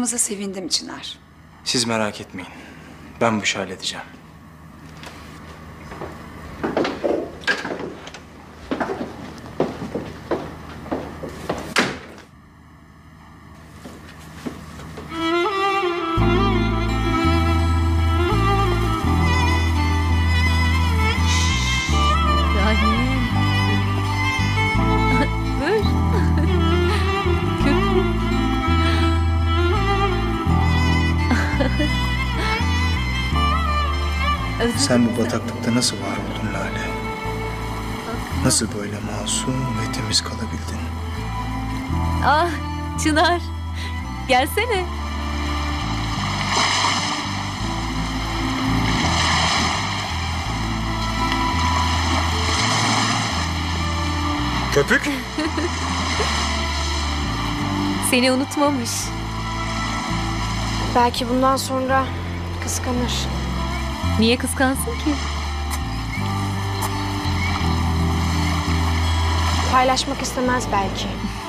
tanıştığımıza sevindim Çınar. Siz merak etmeyin. Ben bu işi halledeceğim. Sen bu bataklıkta nasıl var oldun Lale? Nasıl böyle masum ve temiz kalabildin? Ah Çınar, gelsene. Köpük? Seni unutmamış. Belki bundan sonra kıskanır. Niye kıskansın ki? Paylaşmak istemez belki.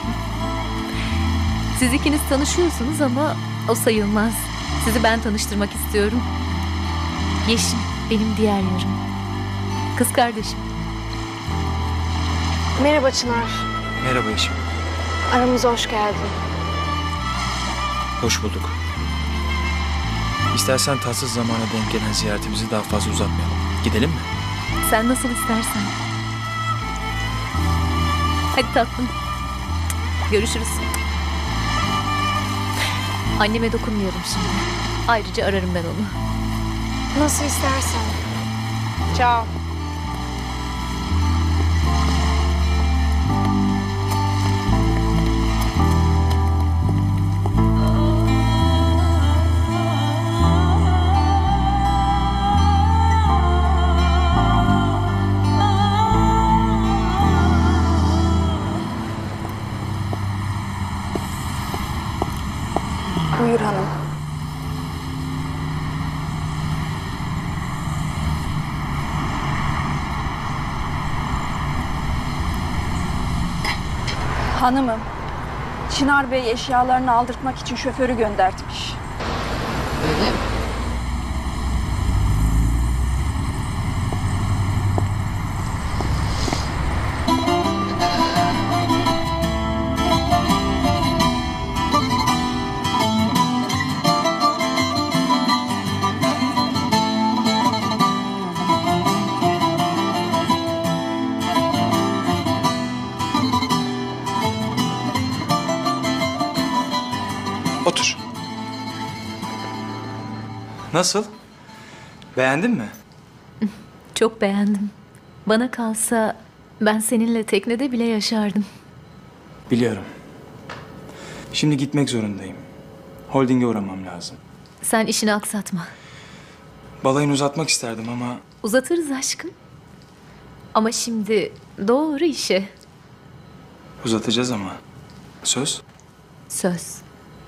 Siz ikiniz tanışıyorsunuz ama o sayılmaz. Sizi ben tanıştırmak istiyorum. Yeşim benim diğer yarım. Kız kardeşim. Merhaba Çınar. Merhaba Yeşim. Aramıza hoş geldin. Hoş bulduk. İstersen tatsız zamana denk gelen ziyaretimizi daha fazla uzatmayalım. Gidelim mi? Sen nasıl istersen. Hadi tatlım. Görüşürüz. Anneme dokunmayalım şimdi. Ayrıca ararım ben onu. Nasıl istersen. Ciao. Buyur hanım. Hanımım, Çınar Bey eşyalarını aldırtmak için şoförü göndertmiş. Öyle mi? Otur. Nasıl? Beğendin mi? Çok beğendim. Bana kalsa ben seninle teknede bile yaşardım. Biliyorum. Şimdi gitmek zorundayım. Holding'e uğramam lazım. Sen işini aksatma. Balayını uzatmak isterdim ama... Uzatırız aşkım. Ama şimdi doğru işe. Uzatacağız ama. Söz? Söz.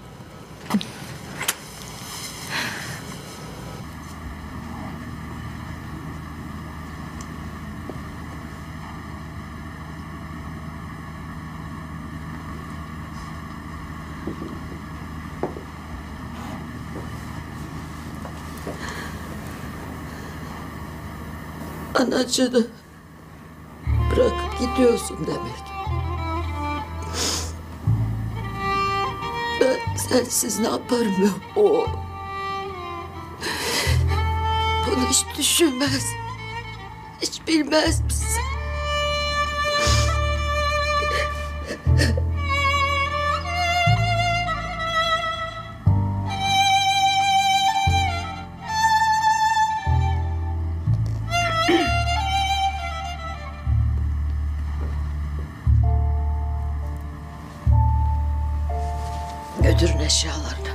Anacığını bırakıp gidiyorsun demek. Ben sensiz ne yaparım ya? O bunu hiç düşünmez. Hiç bilmez misin? Götürün eşyalarını.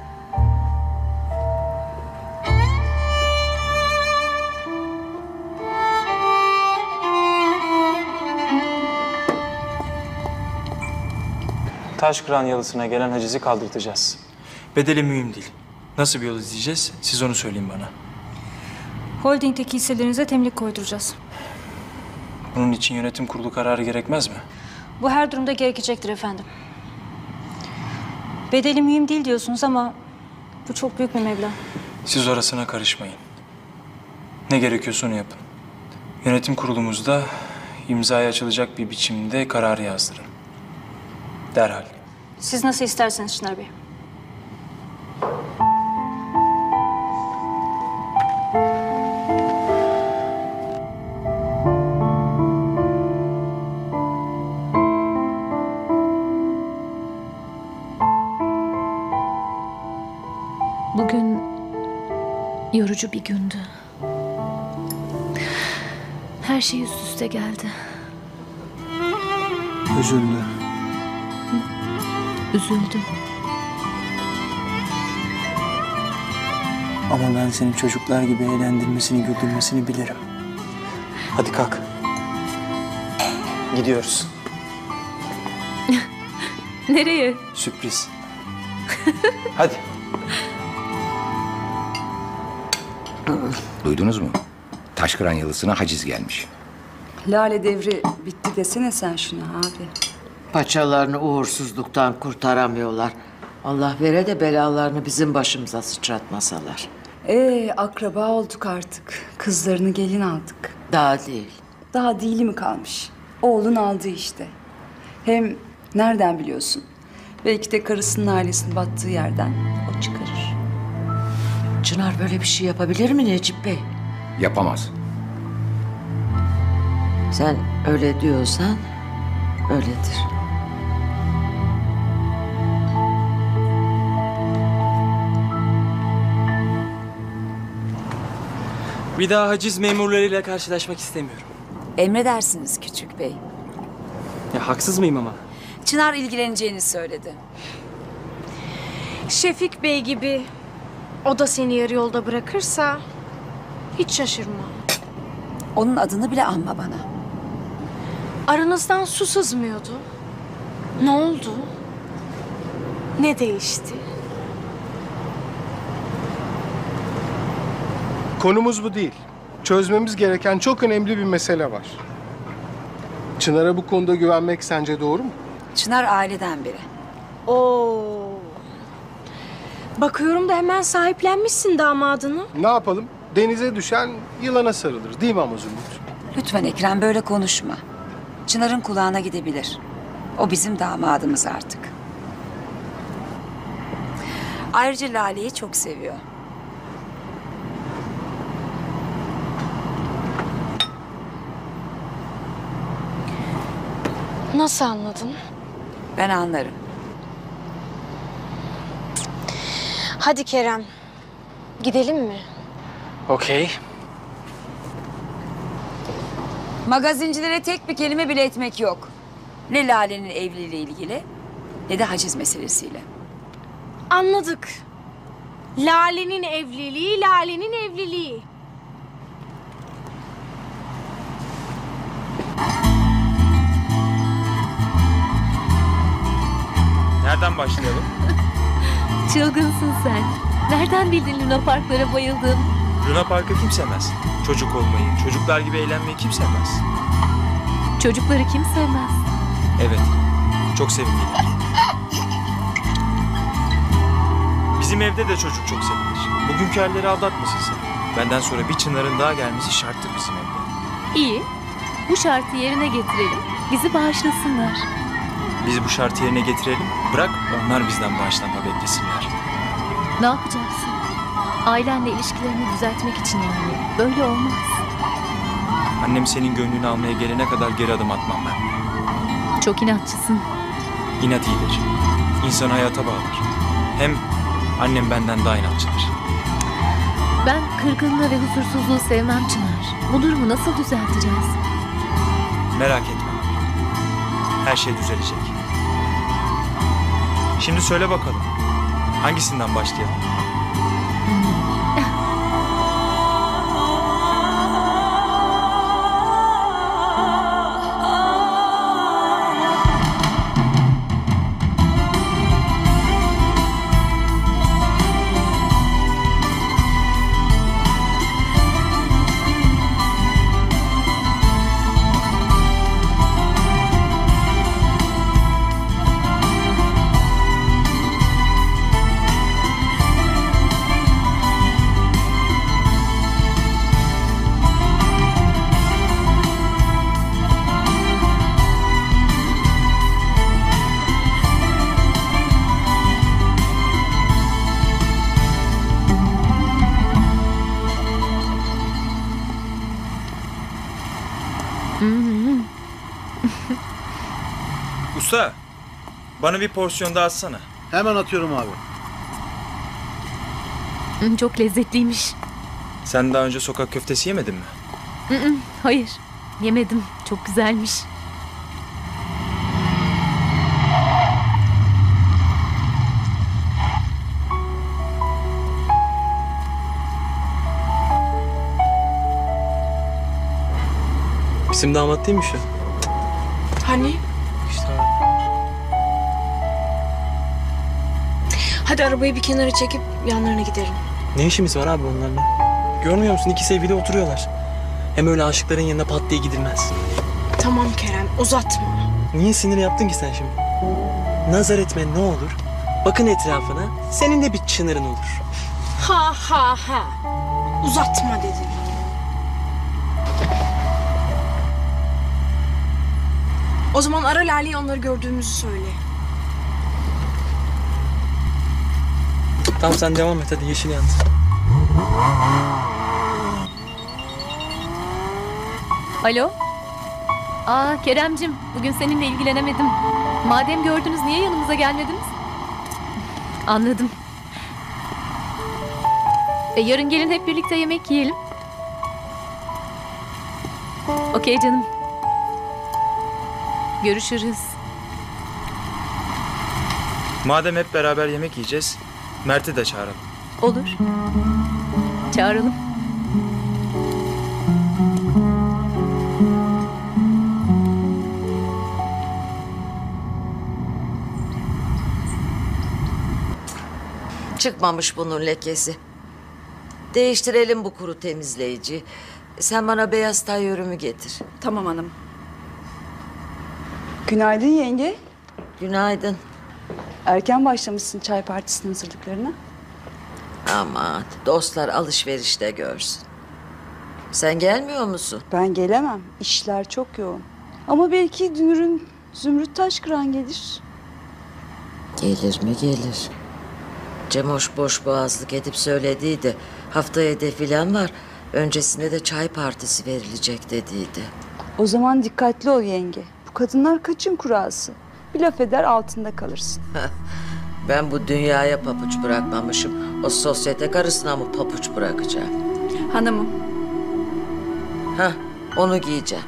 Taşkıran yalısına gelen hacizi kaldırtacağız. Bedeli mühim değil. Nasıl bir yol izleyeceğiz? Siz onu söyleyin bana. Holding'deki hisselerinize temlik koyduracağız. Bunun için yönetim kurulu kararı gerekmez mi? Bu her durumda gerekecektir efendim. Bedeli mühim değil diyorsunuz ama bu çok büyük bir meblağ. Siz orasına karışmayın. Ne gerekiyorsa onu yapın. Yönetim kurulumuzda imzaya açılacak bir biçimde kararı yazdırın. Derhal. Siz nasıl isterseniz Çınar Bey. Bugün yorucu bir gündü. Her şey üst üste geldi. Üzüldü. Üzüldüm. Ama ben senin çocuklar gibi eğlendirmesini, güldürmesini bilirim. Hadi kalk. Gidiyoruz. Nereye? Sürpriz. Hadi. Duydunuz mu? Taşkıran yalısına haciz gelmiş. Lale devri bitti desene sen şuna abi. Paçalarını uğursuzluktan kurtaramıyorlar. Allah vere de belalarını bizim başımıza sıçratmasalar. Akraba olduk artık. Kızlarını gelin aldık. Daha değil. Daha dili mi kalmış? Oğlun aldı işte. Hem nereden biliyorsun? Belki de karısının ailesinin battığı yerden o çıkarır. Çınar böyle bir şey yapabilir mi Necip Bey? Yapamaz. Sen öyle diyorsan öyledir. Bir daha haciz memurlarıyla karşılaşmak istemiyorum. Emredersiniz küçük bey. Ya haksız mıyım ama? Çınar ilgileneceğini söyledi. Şefik Bey gibi o da seni yarı yolda bırakırsa hiç şaşırma. Onun adını bile anma bana. Aranızdan su sızmıyordu. Ne oldu? Ne değişti? Konumuz bu değil. Çözmemiz gereken çok önemli bir mesele var. Çınar'a bu konuda güvenmek sence doğru mu? Çınar aileden biri. Oo. Bakıyorum da hemen sahiplenmişsin damadını. Ne yapalım? Denize düşen yılana sarılır değil mi ama Zümrüt? Lütfen Ekrem böyle konuşma. Çınar'ın kulağına gidebilir. O bizim damadımız artık. Ayrıca Lale'yi çok seviyor. Nasıl anladın? Ben anlarım. Hadi Kerem. Gidelim mi? Okey. Magazincilere tek bir kelime bile etmek yok. Ne Lale'nin evliliğiyle ilgili ne de haciz meselesiyle. Anladık. Lale'nin evliliği, Lale'nin evliliği. Nereden başlayalım? Çılgınsın sen. Nereden bildin Luna Parklara bayıldım? Luna Park'ı kim sevmez? Çocuk olmayı, çocuklar gibi eğlenmeyi kim sevmez? Çocukları kim sevmez? Evet, çok sevimliler. Bizim evde de çocuk çok sevilir. Bugünkü halleri aldatmasın seni. Benden sonra bir Çınar'ın daha gelmesi şarttır bizim evde. İyi. Bu şartı yerine getirelim. Bizi bağışlasınlar. Biz bu şartı yerine getirelim, bırak onlar bizden bağışlanma beklesinler. Ne yapacaksın? Ailenle ilişkilerini düzeltmek için yani. Böyle olmaz. Annem senin gönlünü almaya gelene kadar geri adım atmam ben. Çok inatçısın. İnat iyidir. İnsanı hayata bağlar. Hem annem benden daha inatçıdır. Ben kırgınlığı ve huzursuzluğu sevmem Çınar. Bu durumu nasıl düzelteceğiz? Merak etme. Her şey düzelecek. Şimdi söyle bakalım. Hangisinden başlayalım? Usta, bana bir porsiyon daha atsana. Hemen atıyorum abi. Çok lezzetliymiş. Sen daha önce sokak köftesi yemedin mi? Hayır, yemedim. Çok güzelmiş. Bizim damat değilmiş ya. Hani? İşte Hadi arabayı bir kenara çekip yanlarına gidelim. Ne işimiz var abi onlarla? Görmüyor musun? İki sevgili oturuyorlar. Hem öyle aşıkların yanına pat diye gidilmez. Tamam Kerem, uzatma. Niye sinir yaptın ki sen şimdi? Nazar etme ne olur. Bakın etrafına. Senin de bir çınarın olur. Ha ha ha. Uzatma dedim. O zaman ara Lale'ye onları gördüğümüzü söyle. Tamam sen devam et hadi yeşil yandı. Alo? Keremcim, bugün seninle ilgilenemedim. Madem gördünüz, niye yanımıza gelmediniz? Anladım. Yarın gelin hep birlikte yemek yiyelim. Okey canım. Görüşürüz. madem hep beraber yemek yiyeceğiz, Mert'i de çağıralım. Olur. Çağıralım. Çıkmamış bunun lekesi. Değiştirelim bu kuru temizleyici. Sen bana beyaz tayyörümü getir. Tamam hanım. Günaydın yenge. Günaydın. Erken başlamışsın çay partisinin hazırlıklarına. Aman dostlar alışverişte görsün. Sen gelmiyor musun? Ben gelemem. İşler çok yoğun. Ama belki Dünür'ün Zümrüt Taşkıran gelir. Gelir mi gelir. Cemoş boş boğazlık edip söylediydi. Haftaya defilen var. Öncesinde de çay partisi verilecek dediydi. O zaman dikkatli ol yenge. Bu kadınlar kaçın kurası. Bir laf eder altında kalırsın. Ben bu dünyaya papuç bırakmamışım. O sosyete karısına mı papuç bırakacağım? Hanımım. Hah, onu giyeceğim.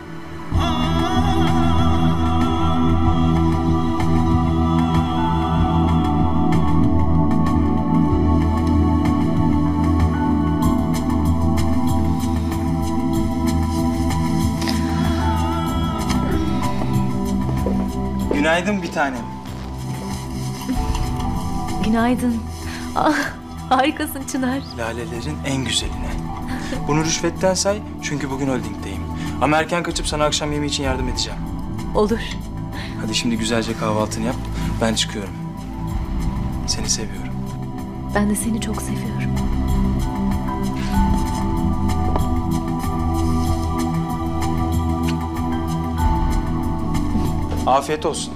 Günaydın bir tanem. Günaydın. Harikasın Çınar. Lalelerin en güzeline. Bunu rüşvetten say çünkü bugün holdingdeyim. Ama erken kaçıp sana akşam yemeği için yardım edeceğim. Olur. Hadi şimdi güzelce kahvaltını yap. Ben çıkıyorum. Seni seviyorum. Ben de seni çok seviyorum. Afiyet olsun.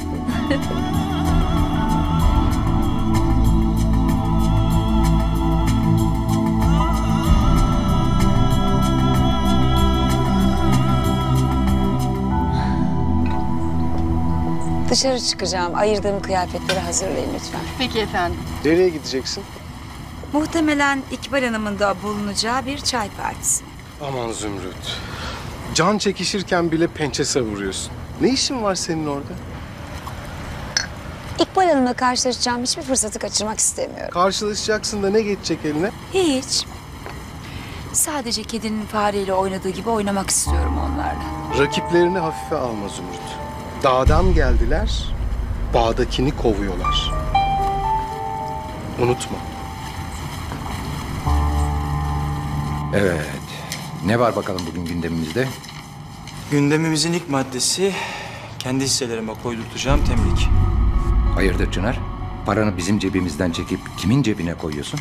Dışarı çıkacağım. Ayırdığım kıyafetleri hazırlayın lütfen. Peki efendim. Nereye gideceksin? Muhtemelen İkbal Hanım'ın da bulunacağı bir çay partisi. Aman Zümrüt. Can çekişirken bile pençe savuruyorsun. Ne işin var senin orada? İkbal Hanım'la karşılaşacağım hiçbir fırsatı kaçırmak istemiyorum. Karşılaşacaksın da ne geçecek eline? Hiç. Sadece kedinin fareyle oynadığı gibi oynamak istiyorum onlarla. Rakiplerini hafife alma Zümrüt. Dağdan geldiler, bağdakini kovuyorlar. Unutma. Evet. Ne var bakalım bugün gündemimizde? Gündemimizin ilk maddesi kendi hisselerime koydurtacağım temlik. Hayırdır Çınar? Paranı bizim cebimizden çekip kimin cebine koyuyorsun?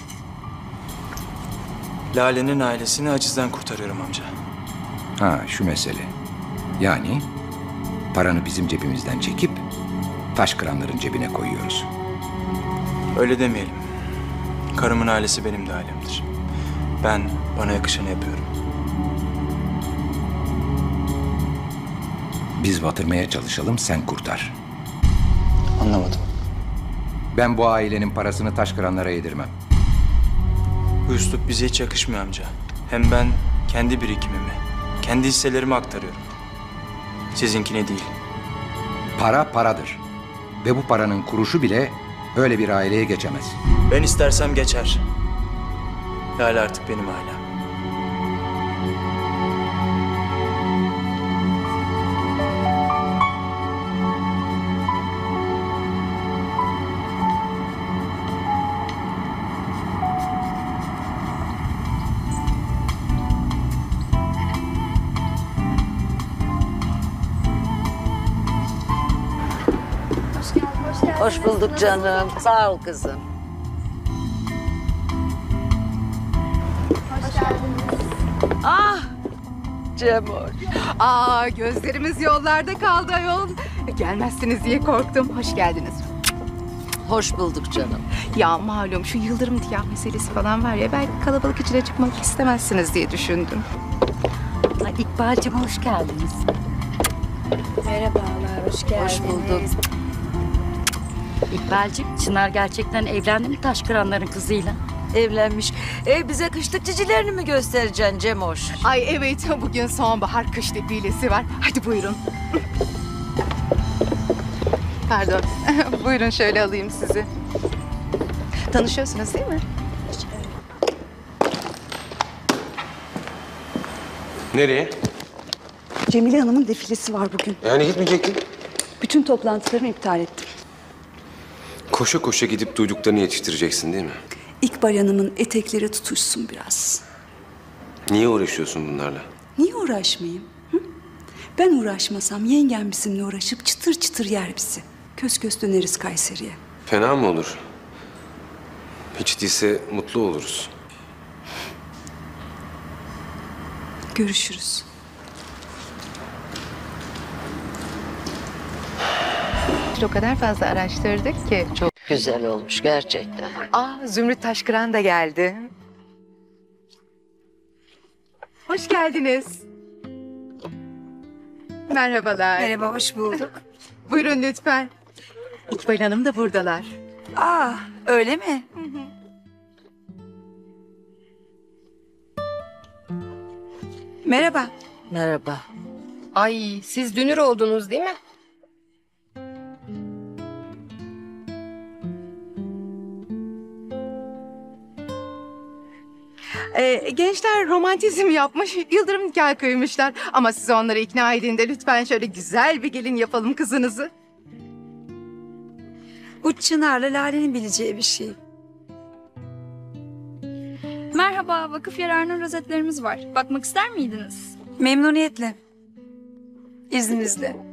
Lale'nin ailesini acizden kurtarıyorum amca. Ha şu mesele. Yani paranı bizim cebimizden çekip taş kıranların cebine koyuyoruz. Öyle demeyelim. Karımın ailesi benim de ailemdir. Ben bana yakışanı yapıyorum. Biz batırmaya çalışalım, sen kurtar. Anlamadım. Ben bu ailenin parasını taşkıranlara yedirmem. Bu üslup bize hiç yakışmıyor amca. Hem ben kendi birikimimi, kendi hisselerimi aktarıyorum. Sizinkine değil. Para paradır. Ve bu paranın kuruşu bile öyle bir aileye geçemez. Ben istersem geçer. Lale artık benim ailem. Hoş bulduk canım. Sağ ol kızım. Ah Cemoş. Gözlerimiz yollarda kaldı ayol. Gelmezsiniz diye korktum. Hoş geldiniz. Hoş bulduk canım. Ya malum şu Yıldırım nikah meselesi falan var ya, belki kalabalık içine çıkmak istemezsiniz diye düşündüm. İkbal'cığım hoş geldiniz. Merhabalar, hoş geldiniz. Hoş bulduk. İkbal'cığım, Çınar gerçekten evlendi mi Taşkıranların kızıyla? Evlenmiş. Bize kışlık cicilerini mi göstereceksin Cemoş? Ay evet, bugün sonbahar kış defilesi var. Hadi buyurun. Pardon. Buyurun şöyle alayım sizi. Tanışıyorsunuz değil mi? Nereye? Cemile Hanım'ın defilesi var bugün. Yani gitmeyecektin. Bütün toplantılarımı iptal ettim. Koşa koşa gidip duyduklarını yetiştireceksin değil mi? İkbal Hanım'ın etekleri tutuşsun biraz. Niye uğraşıyorsun bunlarla? Niye uğraşmayayım? Hı? Ben uğraşmasam yengem bizimle uğraşıp çıtır çıtır yer bizi. Köz köz döneriz Kayseri'ye. Fena mı olur? Hiç değilse mutlu oluruz. Görüşürüz. O kadar fazla araştırdık ki. Çok güzel olmuş gerçekten. Zümrüt Taşkıran da geldi. Hoş geldiniz. Merhabalar. Merhaba, hoş bulduk. Buyurun lütfen. İkbal Hanım da buradalar. Öyle mi? Merhaba. Merhaba. Ay siz dünür oldunuz değil mi? Gençler romantizm yapmış, Yıldırım nikahı kıymışlar. Ama siz onları ikna edin de lütfen şöyle güzel bir gelin yapalım kızınızı. Bu Çınar'la Lale'nin bileceği bir şey. Merhaba, vakıf yararına rozetlerimiz var. Bakmak ister miydiniz? Memnuniyetle. İzninizle.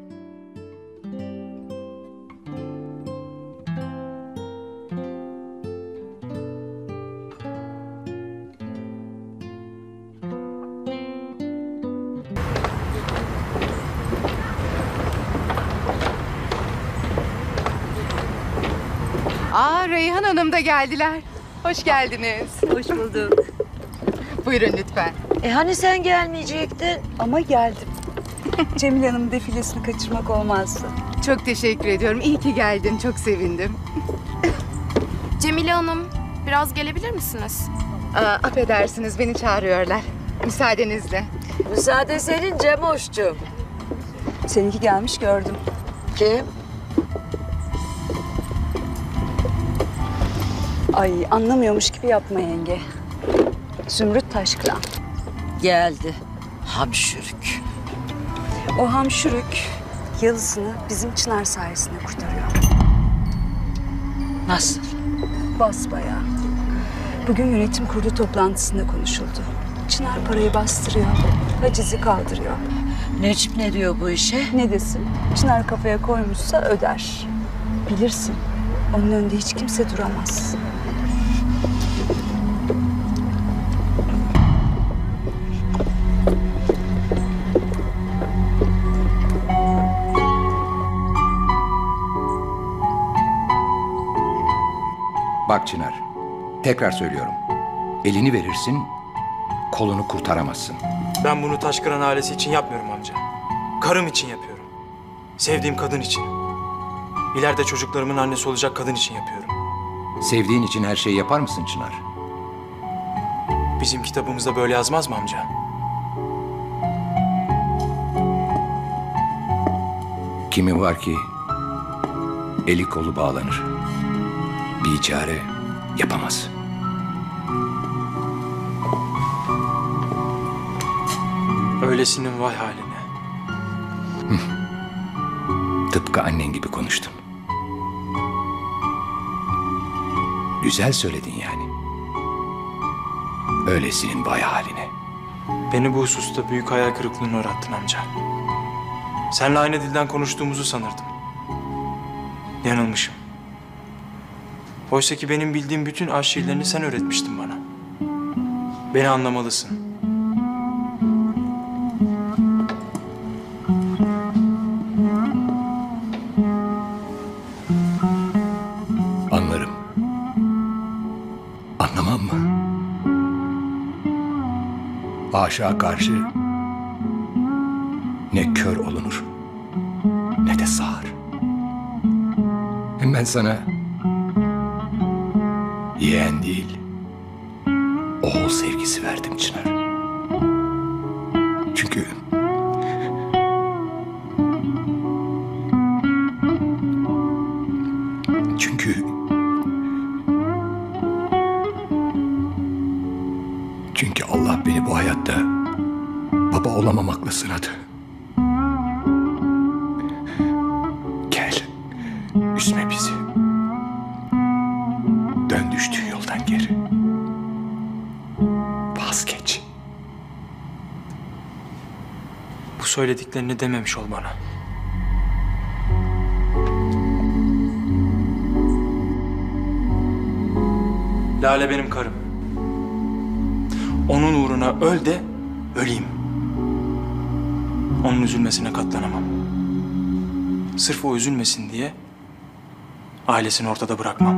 Reyhan Hanım da geldiler. Hoş geldiniz. Hoş bulduk. Buyurun lütfen. Hani sen gelmeyecektin? Ama geldim. Cemile Hanım'ın defilesini kaçırmak olmazdı. Çok teşekkür ediyorum. İyi ki geldin. Çok sevindim. Cemile Hanım, biraz gelebilir misiniz? Affedersiniz, beni çağırıyorlar. Müsaadenizle. Müsaade senin Cemoş'cum. Seninki gelmiş gördüm. Kim? Ay anlamıyormuş gibi yapma yenge. Zümrüt Taşkıran. Geldi. Hamşürük. O hamşürük Yıldız'ını bizim Çınar sayesinde kurtarıyor. Nasıl? Basbayağı. Bugün yönetim kurulu toplantısında konuşuldu. Çınar parayı bastırıyor, hacizi kaldırıyor. Necip ne diyor bu işe? Ne desin? Çınar kafaya koymuşsa öder. Bilirsin, onun önünde hiç kimse duramaz. Bak Çınar, tekrar söylüyorum. Elini verirsin, kolunu kurtaramazsın. Ben bunu Taşkıran ailesi için yapmıyorum amca. Karım için yapıyorum. Sevdiğim kadın için. İleride çocuklarımın annesi olacak kadın için yapıyorum. Sevdiğin için her şeyi yapar mısın Çınar? Bizim kitabımızda böyle yazmaz mı amca? Kimi var ki eli kolu bağlanır. Bir çare yapamaz. Öylesinin vay haline. Tıpkı annen gibi konuştun. Güzel söyledin yani. Öylesinin vay haline. Beni bu hususta büyük hayal kırıklığına uğrattın amca. Seninle aynı dilden konuştuğumuzu sanırdım. Yanılmışım. Oysa ki benim bildiğim bütün aşk şiirlerini sen öğretmiştin bana. Beni anlamalısın. Anlarım. Anlamam mı? Aşağı karşı ne kör olunur ne de sağır. Hem ben sana yeğen değil, oğul sevgisi verdim Çınar. Çünkü Allah beni bu hayatta baba olamamakla sınadı. Gel, üzme bizi. Dön düştüğün yoldan geri. Vazgeç. Bu söylediklerini dememiş ol bana. Lale benim karım. Onun uğruna öl de öleyim. Onun üzülmesine katlanamam. Sırf o üzülmesin diye ailesini ortada bırakmam.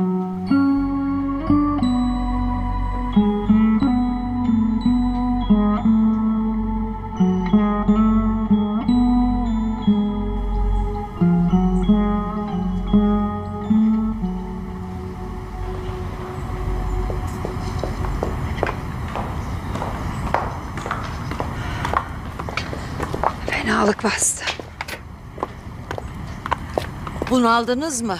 Fenalık bastı. Bunu aldınız mı?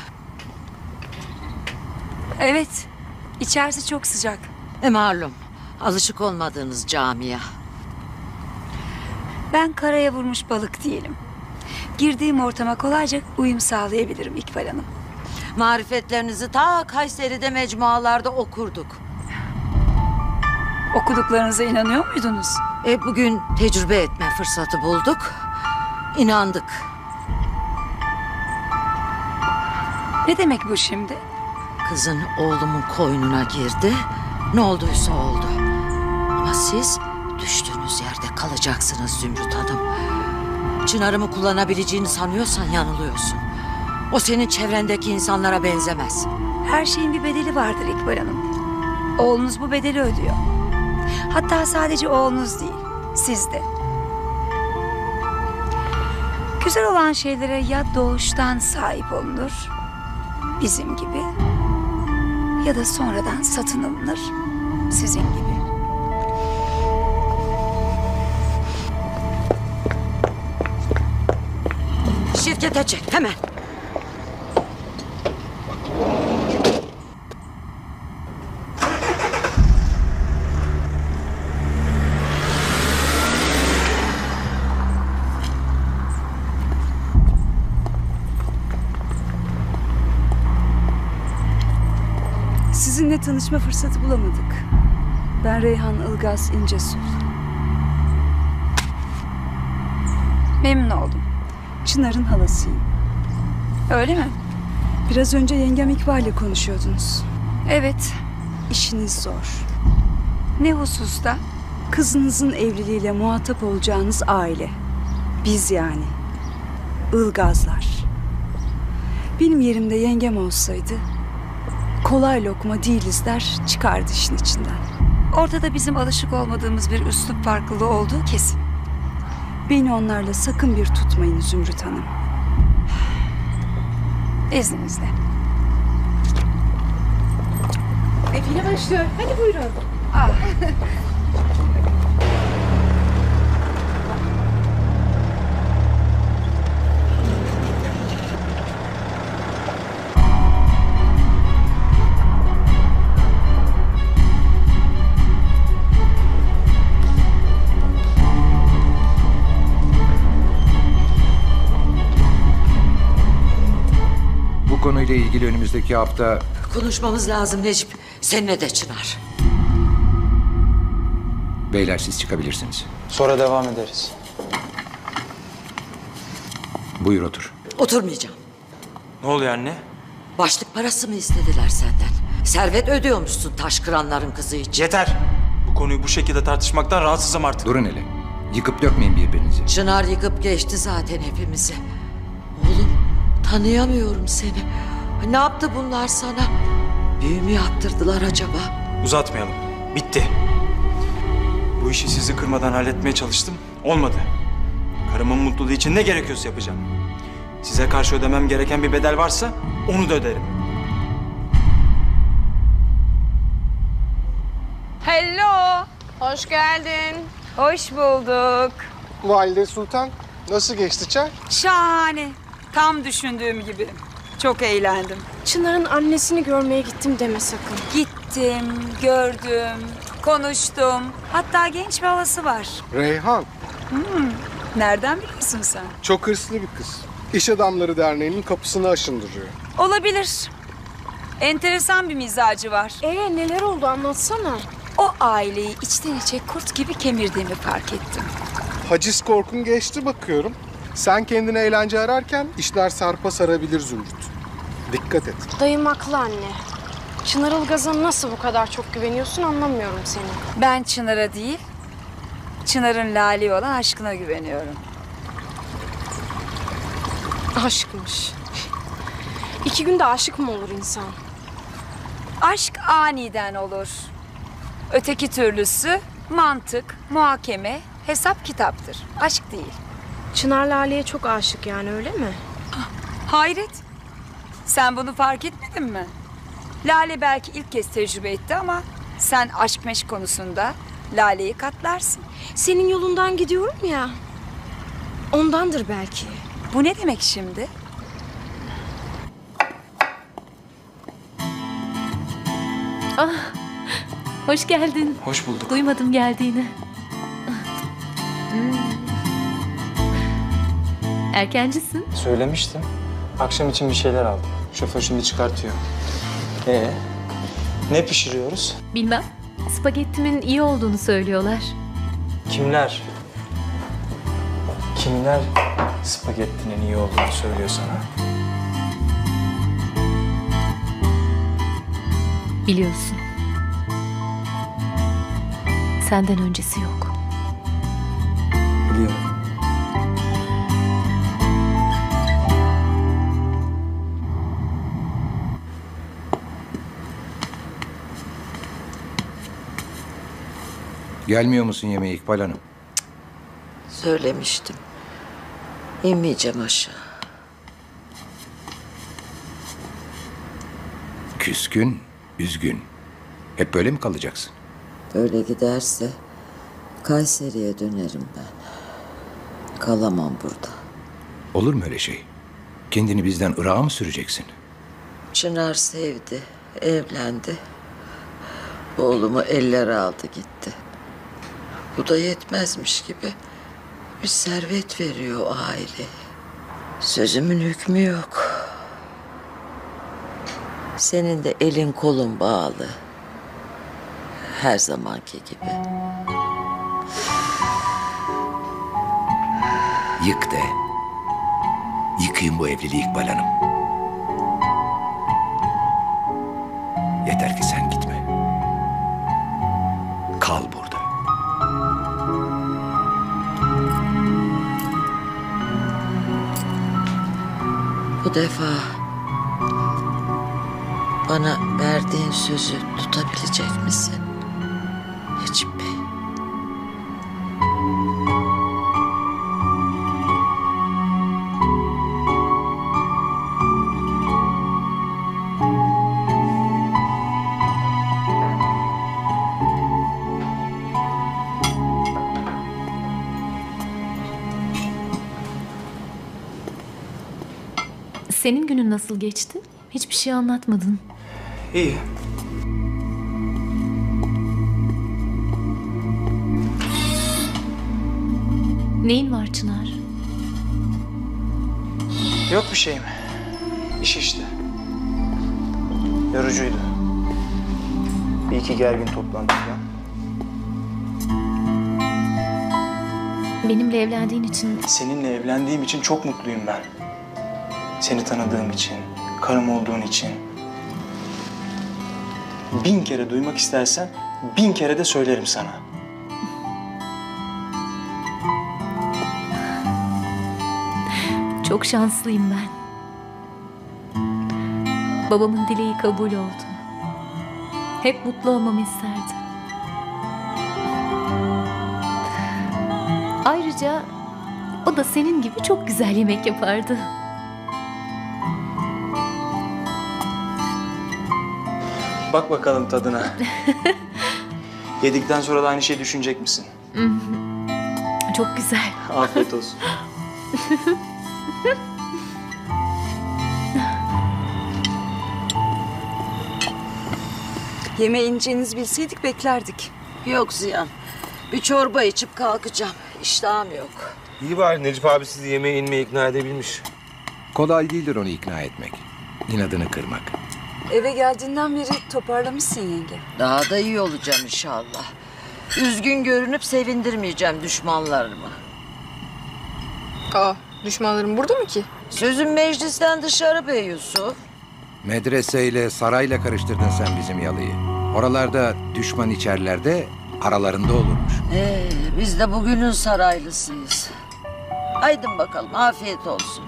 Evet. İçerisi çok sıcak. Malum. Alışık olmadığınız camia. Ben karaya vurmuş balık değilim. Girdiğim ortama kolayca uyum sağlayabilirim İkbal Hanım. Marifetlerinizi ta Kayseri'de mecmualarda okurduk. Okuduklarınıza inanıyor muydunuz? Bugün tecrübe etme fırsatı bulduk. İnandık. Ne demek bu şimdi? Kızın oğlumun koynuna girdi. Ne olduysa oldu. Ama siz düştüğünüz yerde kalacaksınız Zümrüt Hanım. Çınar'ımı kullanabileceğini sanıyorsan yanılıyorsun. O senin çevrendeki insanlara benzemez. Her şeyin bir bedeli vardır İkbal Hanım. Oğlunuz bu bedeli ödüyor. Hatta sadece oğlunuz değil, siz de. Güzel olan şeylere ya doğuştan sahip olunur, bizim gibi, ya da sonradan satın alınır, sizin gibi. Şirkete çek hemen. Sizinle tanışma fırsatı bulamadık. Ben Reyhan Ilgaz İncesu. Memnun oldum. Çınar'ın halasıyım. Öyle mi? Biraz önce yengem İkbal'le konuşuyordunuz. Evet. İşiniz zor. Ne hususta? Kızınızın evliliğiyle muhatap olacağınız aile. Biz yani. Ilgazlar. Benim yerimde yengem olsaydı kolay lokma değiliz der çıkardı işin içinden. Ortada bizim alışık olmadığımız bir üslup farklılığı olduğu kesin. Beni onlarla sakın bir tutmayın Zümrüt Hanım. İzninizle. Defile başlıyor. Hadi buyurun. Bu konuyla ilgili önümüzdeki hafta Konuşmamız lazım Necip. Seninle de Çınar. beyler siz çıkabilirsiniz. Sonra devam ederiz. Buyur otur. Oturmayacağım. Ne oluyor anne? Başlık parası mı istediler senden? Servet ödüyormuşsun taş kıranların kızı için. Yeter. Bu konuyu bu şekilde tartışmaktan rahatsızım artık. Durun hele. Yıkıp dökmeyin birbirinizi. Çınar yıkıp geçti zaten hepimizi. Oğlum tanıyamıyorum seni. Ne yaptı bunlar sana? Büyü mü yaptırdılar acaba? Uzatmayalım. Bitti. Bu işi sizi kırmadan halletmeye çalıştım. Olmadı. Karımın mutluluğu için ne gerekiyorsa yapacağım. Size karşı ödemem gereken bir bedel varsa onu da öderim. Hello. Hoş geldin. Hoş bulduk. Valide Sultan, nasıl geçti çay? Şahane. Tam düşündüğüm gibi. Çok eğlendim. Çınar'ın annesini görmeye gittim deme sakın. Gittim, gördüm, konuştum. Hatta genç bir havası var. Reyhan, Nereden biliyorsun sen? çok hırslı bir kız. İş Adamları Derneği'nin kapısını aşındırıyor. Olabilir. Enteresan bir mizacı var. Neler oldu anlatsana. O aileyi içten içe kurt gibi kemirdiğimi fark ettim. Haciz korkun geçti bakıyorum. Sen kendine eğlence ararken işler sarpa sarabilir Zümrüt. Dikkat et. Dayım haklı anne. Çınar Ilgaz'a nasıl bu kadar çok güveniyorsun anlamıyorum seni. Ben Çınar'a değil, Çınar'ın Lale'ye olan aşkına güveniyorum. Aşkmış. 2 günde aşık mı olur insan? Aşk aniden olur. Öteki türlüsü mantık, muhakeme, hesap kitaptır. Aşk değil. Çınar Lale'ye çok aşık yani öyle mi? Hayret. Sen bunu fark etmedin mi? Lale belki ilk kez tecrübe etti ama sen aşk meşk konusunda Lale'yi katlarsın. Senin yolundan gidiyorum ya. Ondandır belki. Bu ne demek şimdi? Ah, hoş geldin. Hoş bulduk. Duymadım geldiğini. Erkencisin. Söylemiştim. Akşam için bir şeyler aldım. Şoför şimdi çıkartıyor. Ne pişiriyoruz? Bilmem. Spagettimin iyi olduğunu söylüyorlar. Kimler? Kimler spagettinin iyi olduğunu söylüyor sana? Biliyorsun. Senden öncesi yok. Biliyorum. Gelmiyor musun yemeğe İkbal Hanım? Söylemiştim. İnmeyeceğim aşağı. Küskün, üzgün. Hep böyle mi kalacaksın? Böyle giderse Kayseri'ye dönerim ben. Kalamam burada. Olur mu öyle şey? Kendini bizden Irak'a mı süreceksin? Çınar sevdi, evlendi. Oğlumu eller aldı gitti. Bu da yetmezmiş gibi bir servet veriyor aile. Sözümün hükmü yok. Senin de elin kolun bağlı. Her zamanki gibi. Yık de. Yıkayım bu evliliği İkbal Hanım. Yeter ki sen gitme. Kal burada. Bu defa bana verdiğin sözü tutabilecek misin? Necip Bey. Senin günün nasıl geçti? Hiçbir şey anlatmadın. İyi. Neyin var Çınar? Yok bir şeyim. İş işte. Yorucuydu. Bir iki gergin toplantı falan. Benimle evlendiğin için Seninle evlendiğim için çok mutluyum ben. Seni tanıdığım için, karım olduğun için. 1000 kere duymak istersen 1000 kere de söylerim sana. çok şanslıyım ben. Babamın dileği kabul oldu. Hep mutlu olmamı isterdi. Ayrıca o da senin gibi çok güzel yemek yapardı. Bak bakalım tadına. Yedikten sonra da aynı şeyi düşünecek misin? Çok güzel. Afiyet olsun. Yemeğe ineceğinizi bilseydik beklerdik. Yok Ziyan. Bir çorba içip kalkacağım. İştahım yok. İyi bari Necip abi sizi yemeğe inmeye ikna edebilmiş. Kolay değildir onu ikna etmek. İnadını kırmak. Eve geldiğinden beri toparlamışsın yenge. Daha da iyi olacağım inşallah. Üzgün görünüp sevindirmeyeceğim düşmanlarımı. Aa, düşmanlarım burada mı ki? Sözün meclisten dışarı be Yusuf. Medreseyle, sarayla karıştırdın sen bizim yalıyı. Oralarda düşman içerlerde aralarında olurmuş. Biz de bugünün saraylısıyız. Haydi bakalım, afiyet olsun.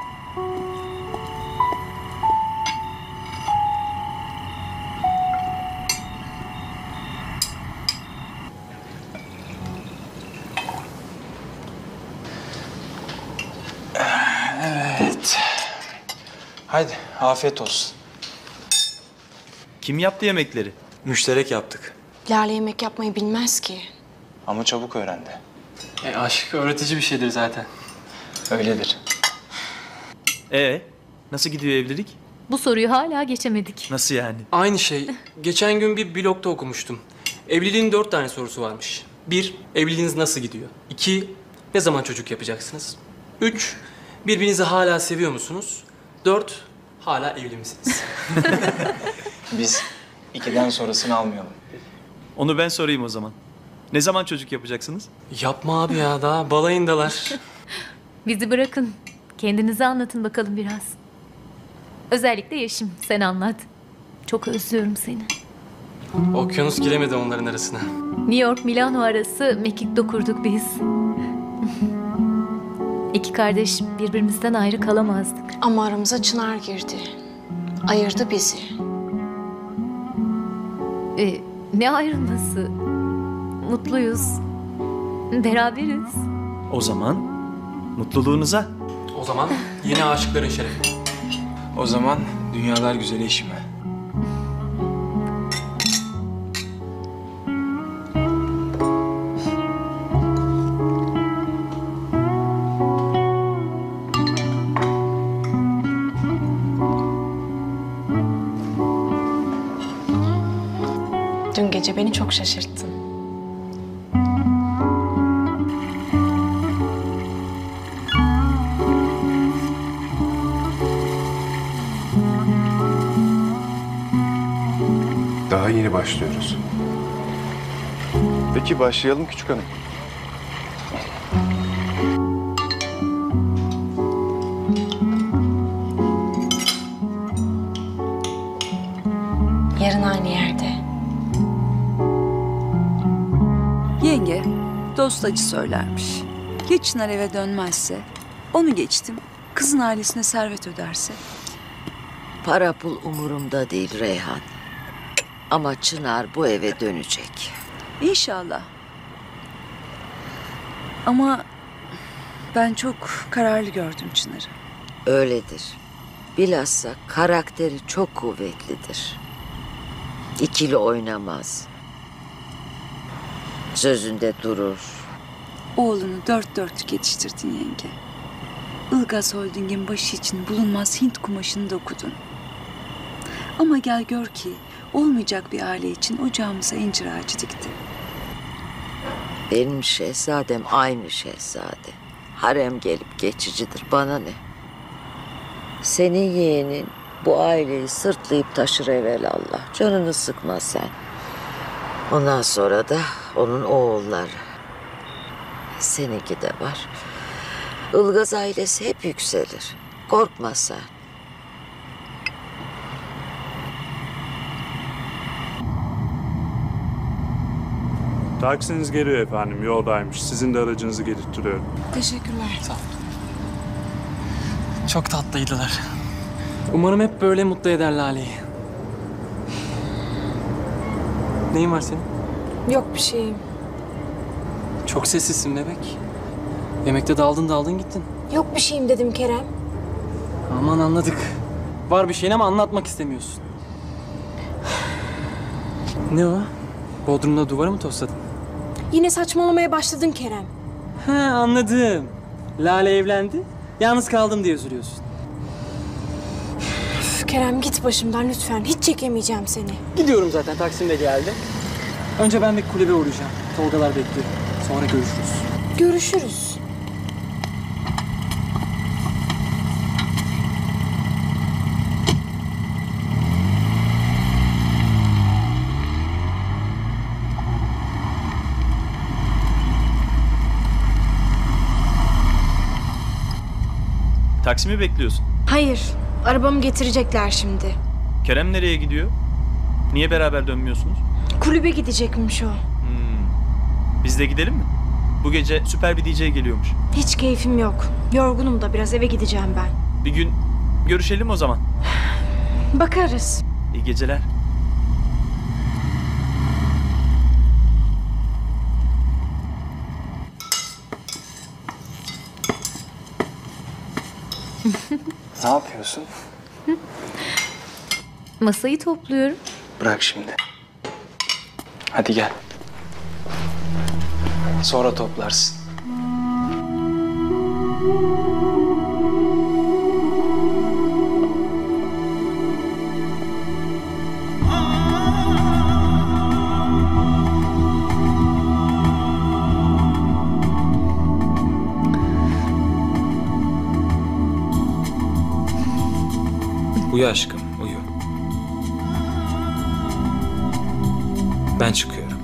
Evet. Haydi afiyet olsun. Kim yaptı yemekleri? Müşterek yaptık. Lale yemek yapmayı bilmez ki. Ama çabuk öğrendi. Aşk öğretici bir şeydir zaten. Öyledir. Nasıl gidiyor evlilik? Bu soruyu hala geçemedik. Nasıl yani? Aynı şey. Geçen gün bir blogda okumuştum. Evliliğin 4 tane sorusu varmış. 1. Evliliğiniz nasıl gidiyor? 2. Ne zaman çocuk yapacaksınız? 3. Birbirinizi hala seviyor musunuz? 4. Hala evli misiniz? Biz 2'den sonrasını almayalım. Onu ben sorayım o zaman. Ne zaman çocuk yapacaksınız? Yapma abi ya, daha balayındalar. Bizi bırakın. Kendinizi anlatın bakalım biraz. Özellikle Yeşim, sen anlat. Çok özlüyorum seni. Okyanus giremedi onların arasına. New York Milano arası mekikte kurduk biz. İki kardeş birbirimizden ayrı kalamazdık. Ama aramıza Çınar girdi. Ayırdı bizi. Ne ayrılması? Mutluyuz. Beraberiz. O zaman mutluluğunuza. O zaman yeni aşıkların şerefi. O zaman dünyalar güzeli eşime. Dün gece beni çok şaşırttın. Daha yeni başlıyoruz. Peki başlayalım küçük hanım. Yarın aynı yerde. Yenge dost acı söylermiş. Ya Çınar eve dönmezse? Onu geçtim. Kızın ailesine servet öderse? Para pul umurumda değil Reyhan. Ama Çınar bu eve dönecek. İnşallah. Ama ben çok kararlı gördüm Çınar'ı. Öyledir. Bilhassa karakteri çok kuvvetlidir. İkili oynamaz. Sözünde durur. Oğlunu dört dörtlük yetiştirdin yenge. Ilgaz Holding'in başı için bulunmaz Hint kumaşını dokudun. Ama gel gör ki olmayacak bir aile için ocağımıza incir ağacı dikti. Benim şehzadem aynı şehzade. Harem gelip geçicidir, bana ne? Senin yeğenin bu aileyi sırtlayıp taşır evelallah. Canını sıkma sen. Ondan sonra da onun oğulları. Seninki de var. Ilgaz ailesi hep yükselir. Korkma sen. Taksiniz geliyor efendim. Yoldaymış. Sizin de aracınızı getirtiyorum. Teşekkürler. Sağ ol. Çok tatlıydılar. Umarım hep böyle mutlu eder Lale'yi. Neyin var senin? Yok bir şeyim. Çok sessizsin bebek. Yemekte daldın gittin. Yok bir şeyim dedim Kerem. Aman anladık. Var bir şeyin ama anlatmak istemiyorsun. Ne o? Bodrum'da duvarı mı tosladın? Yine saçmalamaya başladın Kerem. Ha anladım. Lale evlendi. Yalnız kaldım diye üzülüyorsun. Üf, Kerem git başımdan lütfen. Hiç çekemeyeceğim seni. Gidiyorum zaten. Taksim de geldi. Önce ben bir kulübe uğrayacağım. Tolgalar bekliyor. Sonra görüşürüz. Görüşürüz. Taksi mi bekliyorsun? Hayır. Arabamı getirecekler şimdi. Kerem nereye gidiyor? Niye beraber dönmüyorsunuz? Kulübe gidecekmiş o. Biz de gidelim mi? Bu gece süper bir DJ geliyormuş. Hiç keyfim yok. Yorgunum da biraz, eve gideceğim ben. Bir gün görüşelim o zaman. Bakarız. İyi geceler. Ne yapıyorsun? Masayı topluyorum. Bırak şimdi. Hadi gel. Sonra toplarsın. Uyu aşkım, uyu. Ben çıkıyorum.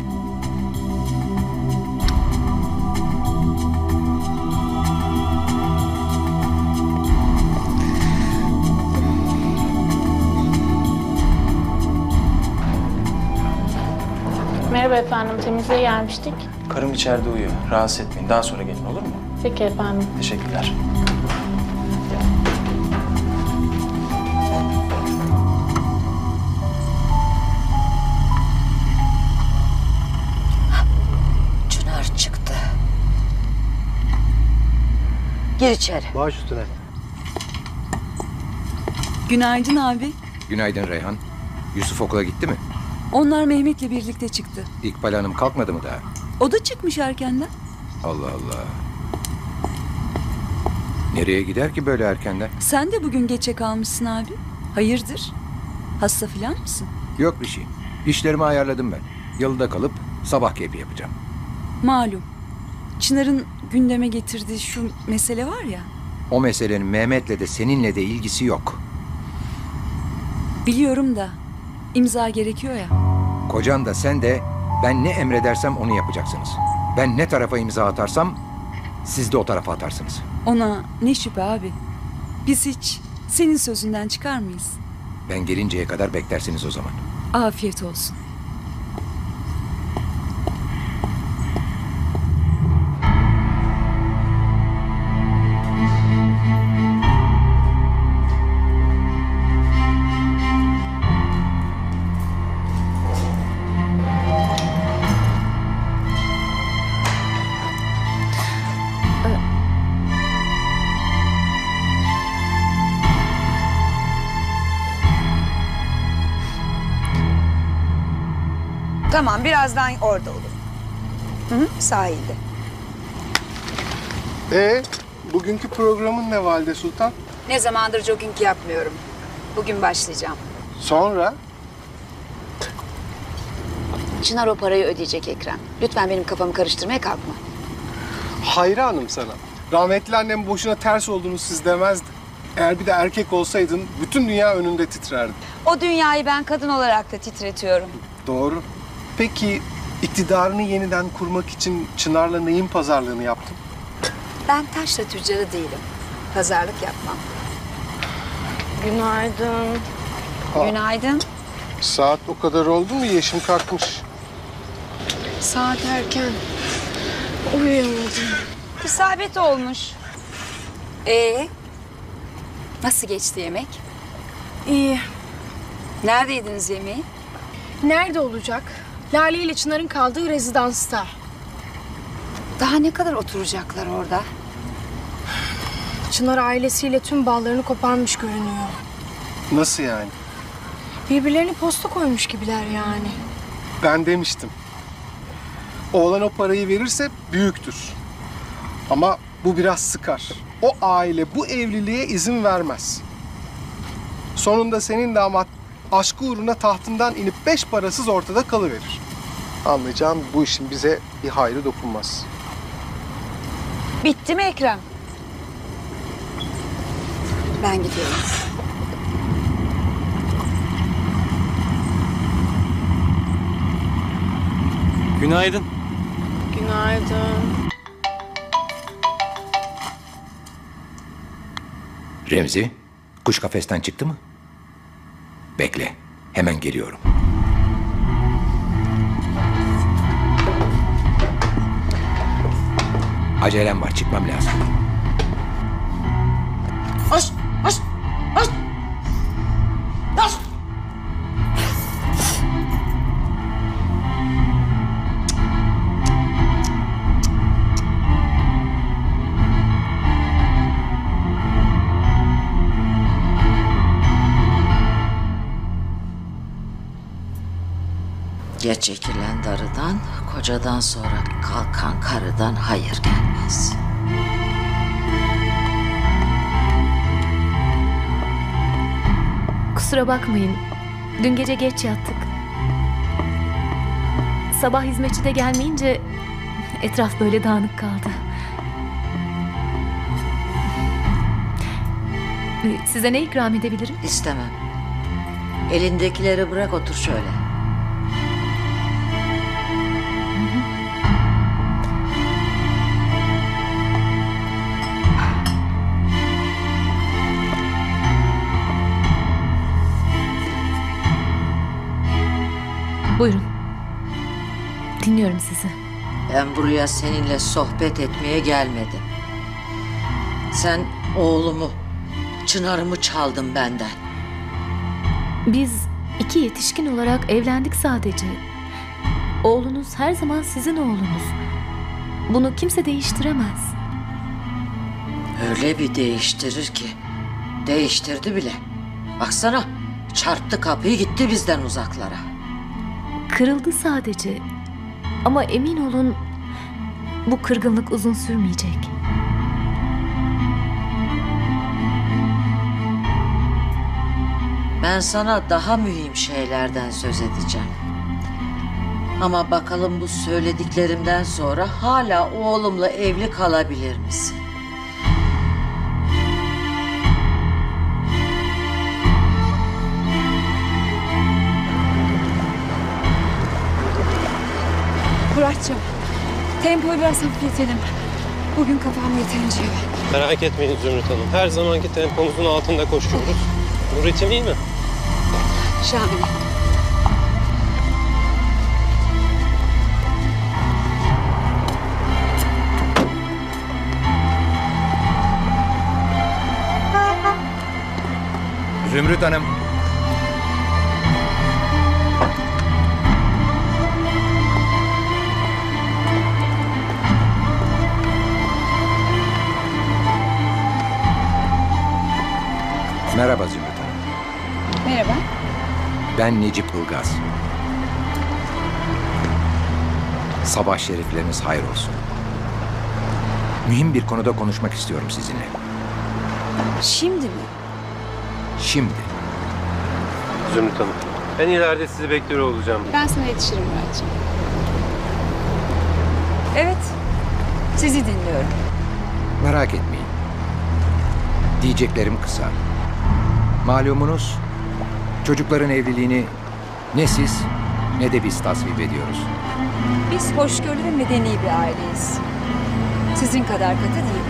Merhaba efendim, temizliğe gelmiştik. Karım içeride uyuyor. Rahatsız etmeyin. Daha sonra gelin, olur mu? Peki efendim. Teşekkürler. Çınar çıktı. Gir içeri. Baş üstüne. Günaydın abi. Günaydın Reyhan. Yusuf okula gitti mi? Onlar Mehmet'le birlikte çıktı. İkbal Hanım kalkmadı mı daha? O da çıkmış erkenden. Allah Allah. Nereye gider ki böyle erkenden? Sen de bugün geçe kalmışsın abi. Hayırdır? Hasta falan mısın? Yok bir şey. İşlerimi ayarladım ben. Yalıda kalıp sabah keyfi yapacağım. Malum. Çınar'ın gündeme getirdiği şu mesele var ya. O meselenin Mehmet'le de seninle de ilgisi yok. Biliyorum da imza gerekiyor ya. Kocan da sen de ben ne emredersem onu yapacaksınız. Ben ne tarafa imza atarsam siz de o tarafa atarsınız. Ona ne şüphe abi. Biz hiç senin sözünden çıkar mıyız? Ben gelinceye kadar beklersiniz o zaman. Afiyet olsun. Tamam, birazdan orada olur. Hı hı, sahilde. Bugünkü programın ne Valide Sultan? Ne zamandır jogging yapmıyorum. Bugün başlayacağım. Sonra? Çınar o parayı ödeyecek Ekrem. Lütfen benim kafamı karıştırmaya kalkma. Hayranım sana. Rahmetli annem boşuna ters olduğunu siz demezdi. Eğer bir de erkek olsaydın bütün dünya önünde titrerdi. O dünyayı ben kadın olarak da titretiyorum. Doğru. Peki iktidarını yeniden kurmak için Çınar'la neyin pazarlığını yaptın? Ben taşla tüccarı değilim. Pazarlık yapmam. Günaydın. Günaydın. Saat o kadar oldu mu? Yeşim kalkmış. Saat erken. Uyuyamadım. İsabet olmuş. Nasıl geçti yemek? İyi. Neredeydiniz yemeği? Nerede olacak? Lale ile Çınar'ın kaldığı rezidansta. Daha ne kadar oturacaklar orada? Çınar ailesiyle tüm bağlarını koparmış görünüyor. Nasıl yani? Birbirlerine posta koymuş gibiler yani. Ben demiştim. Oğlan o parayı verirse büyüktür. Ama bu biraz sıkar. O aile bu evliliğe izin vermez. Sonunda senin damat aşkı uğruna tahtından inip 5 parasız ortada kalıverir. Anlayacağım bu işin bize bir hayrı dokunmaz. Bitti mi Ekrem? Ben gidiyorum. Günaydın. Günaydın. Remzi, kuş kafesten çıktı mı? Bekle, hemen geliyorum. Acelem var, çıkmam lazım. Aç, aç, aç. Aç. Geç ekilen darıdan, kocadan sonra kalkan karıdan hayır gelmez. Kusura bakmayın. Dün gece geç yattık. Sabah hizmetçi de gelmeyince etraf böyle dağınık kaldı. Size ne ikram edebilirim? İstemem. Elindekileri bırak, otur şöyle. Buyurun. Dinliyorum sizi. Ben buraya seninle sohbet etmeye gelmedim. Sen oğlumu, Çınar'ımı çaldın benden. Biz iki yetişkin olarak evlendik sadece. Oğlunuz her zaman sizin oğlunuz. Bunu kimse değiştiremez. Öyle bir değiştirir ki. Değiştirdi bile. Baksana, çarptı kapıyı, gitti bizden uzaklara. Kırıldı sadece. Ama emin olun bu kırgınlık uzun sürmeyecek. Ben sana daha mühim şeylerden söz edeceğim. Ama bakalım bu söylediklerimden sonra hala oğlumla evli kalabilir misin? Muratcığım, tempoyu biraz hafifletelim. Bugün kafam yeterince yoğun. Merak etmeyin Zümrüt Hanım. Her zamanki tempomuzun altında koşuyoruz. Bu ritim iyi mi? Şahane. Zümrüt Hanım. Merhaba Zümrüt Hanım. Merhaba. Ben Necip Ilgaz. Sabah şerifleriniz hayır olsun. Mühim bir konuda konuşmak istiyorum sizinle. Şimdi mi? Şimdi. Zümrüt Hanım. Ben ileride sizi bekliyor olacağım. Ben sana yetişirim Muratcığım. Evet. Sizi dinliyorum. Merak etmeyin. Diyeceklerim kısa. Malumunuz çocukların evliliğini ne siz ne de biz tasvip ediyoruz. Biz hoşgörülü ve medeni bir aileyiz. Sizin kadar katı değil.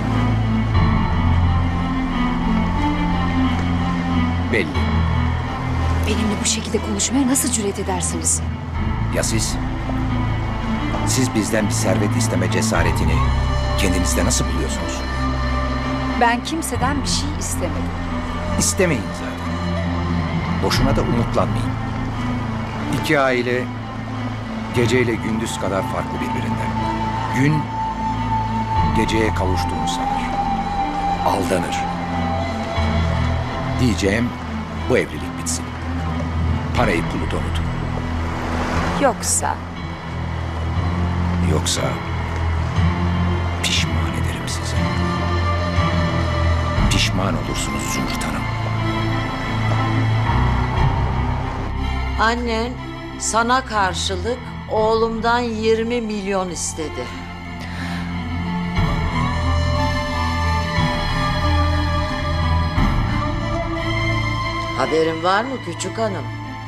Belli. Benimle bu şekilde konuşmaya nasıl cüret edersiniz? Ya siz? Siz bizden bir servet isteme cesaretini kendinizde nasıl buluyorsunuz? Ben kimseden bir şey istemedim. İstemeyin zaten. Boşuna da umutlanmayın. İki aile geceyle gündüz kadar farklı birbirinden. Gün geceye kavuştuğunu sanır. Aldanır. Diyeceğim bu evlilik bitsin. Parayı pulu da unutun. Yoksa pişman ederim sizi. Pişman olursunuz Zümrüt Hanım. Annen sana karşılık oğlumdan 20 milyon istedi. Haberin var mı küçük hanım?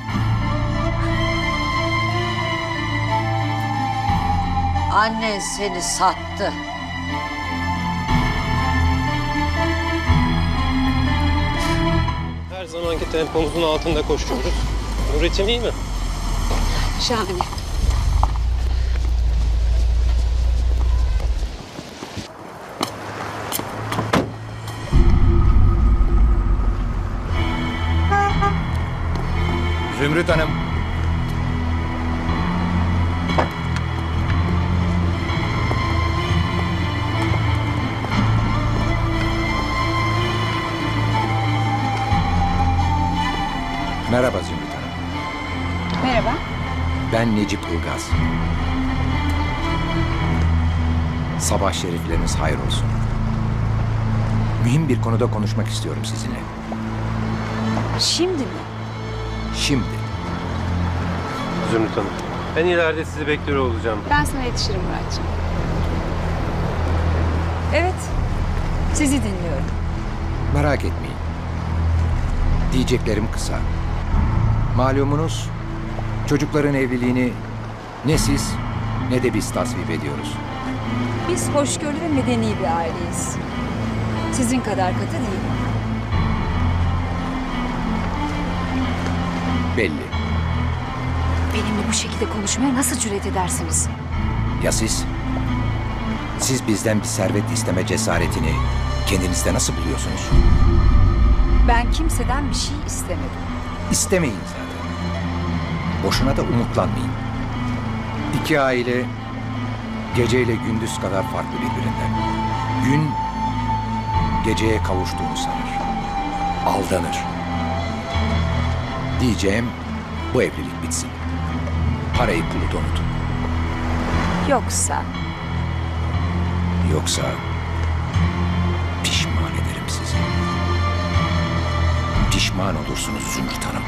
Annen seni sattı. Her zamanki tempomuzun altında koşuyoruz. Nurettin iyi mi? Şahane. Zümrüt Hanım. Merhaba Zümrüt Hanım. Merhaba. Ben Necip Ilgaz. Sabah şerifleriniz hayır olsun. Mühim bir konuda konuşmak istiyorum sizinle. Şimdi mi? Şimdi. Zümrüt Hanım. Ben ileride sizi bekliyor olacağım. Ben sana yetişirim Muratcığım. Evet. Sizi dinliyorum. Merak etmeyin. Diyeceklerim kısa. Malumunuz çocukların evliliğini ne siz ne de biz tasvip ediyoruz. Biz hoşgörülü ve medeni bir aileyiz. Sizin kadar katı değil. Belli. Benimle bu şekilde konuşmaya nasıl cüret edersiniz? Ya siz? Siz bizden bir servet isteme cesaretini kendinizde nasıl buluyorsunuz? Ben kimseden bir şey istemedim. İstemeyin zaten. Boşuna da umutlanmayın. İki aile geceyle gündüz kadar farklı birbirinden. Gün geceye kavuştuğunu sanır. Aldanır. Diyeceğim bu evlilik bitsin. Parayı pulu da unutun. Yoksa pişman ederim sizi. Pişman olursunuz Zümrüt Hanım.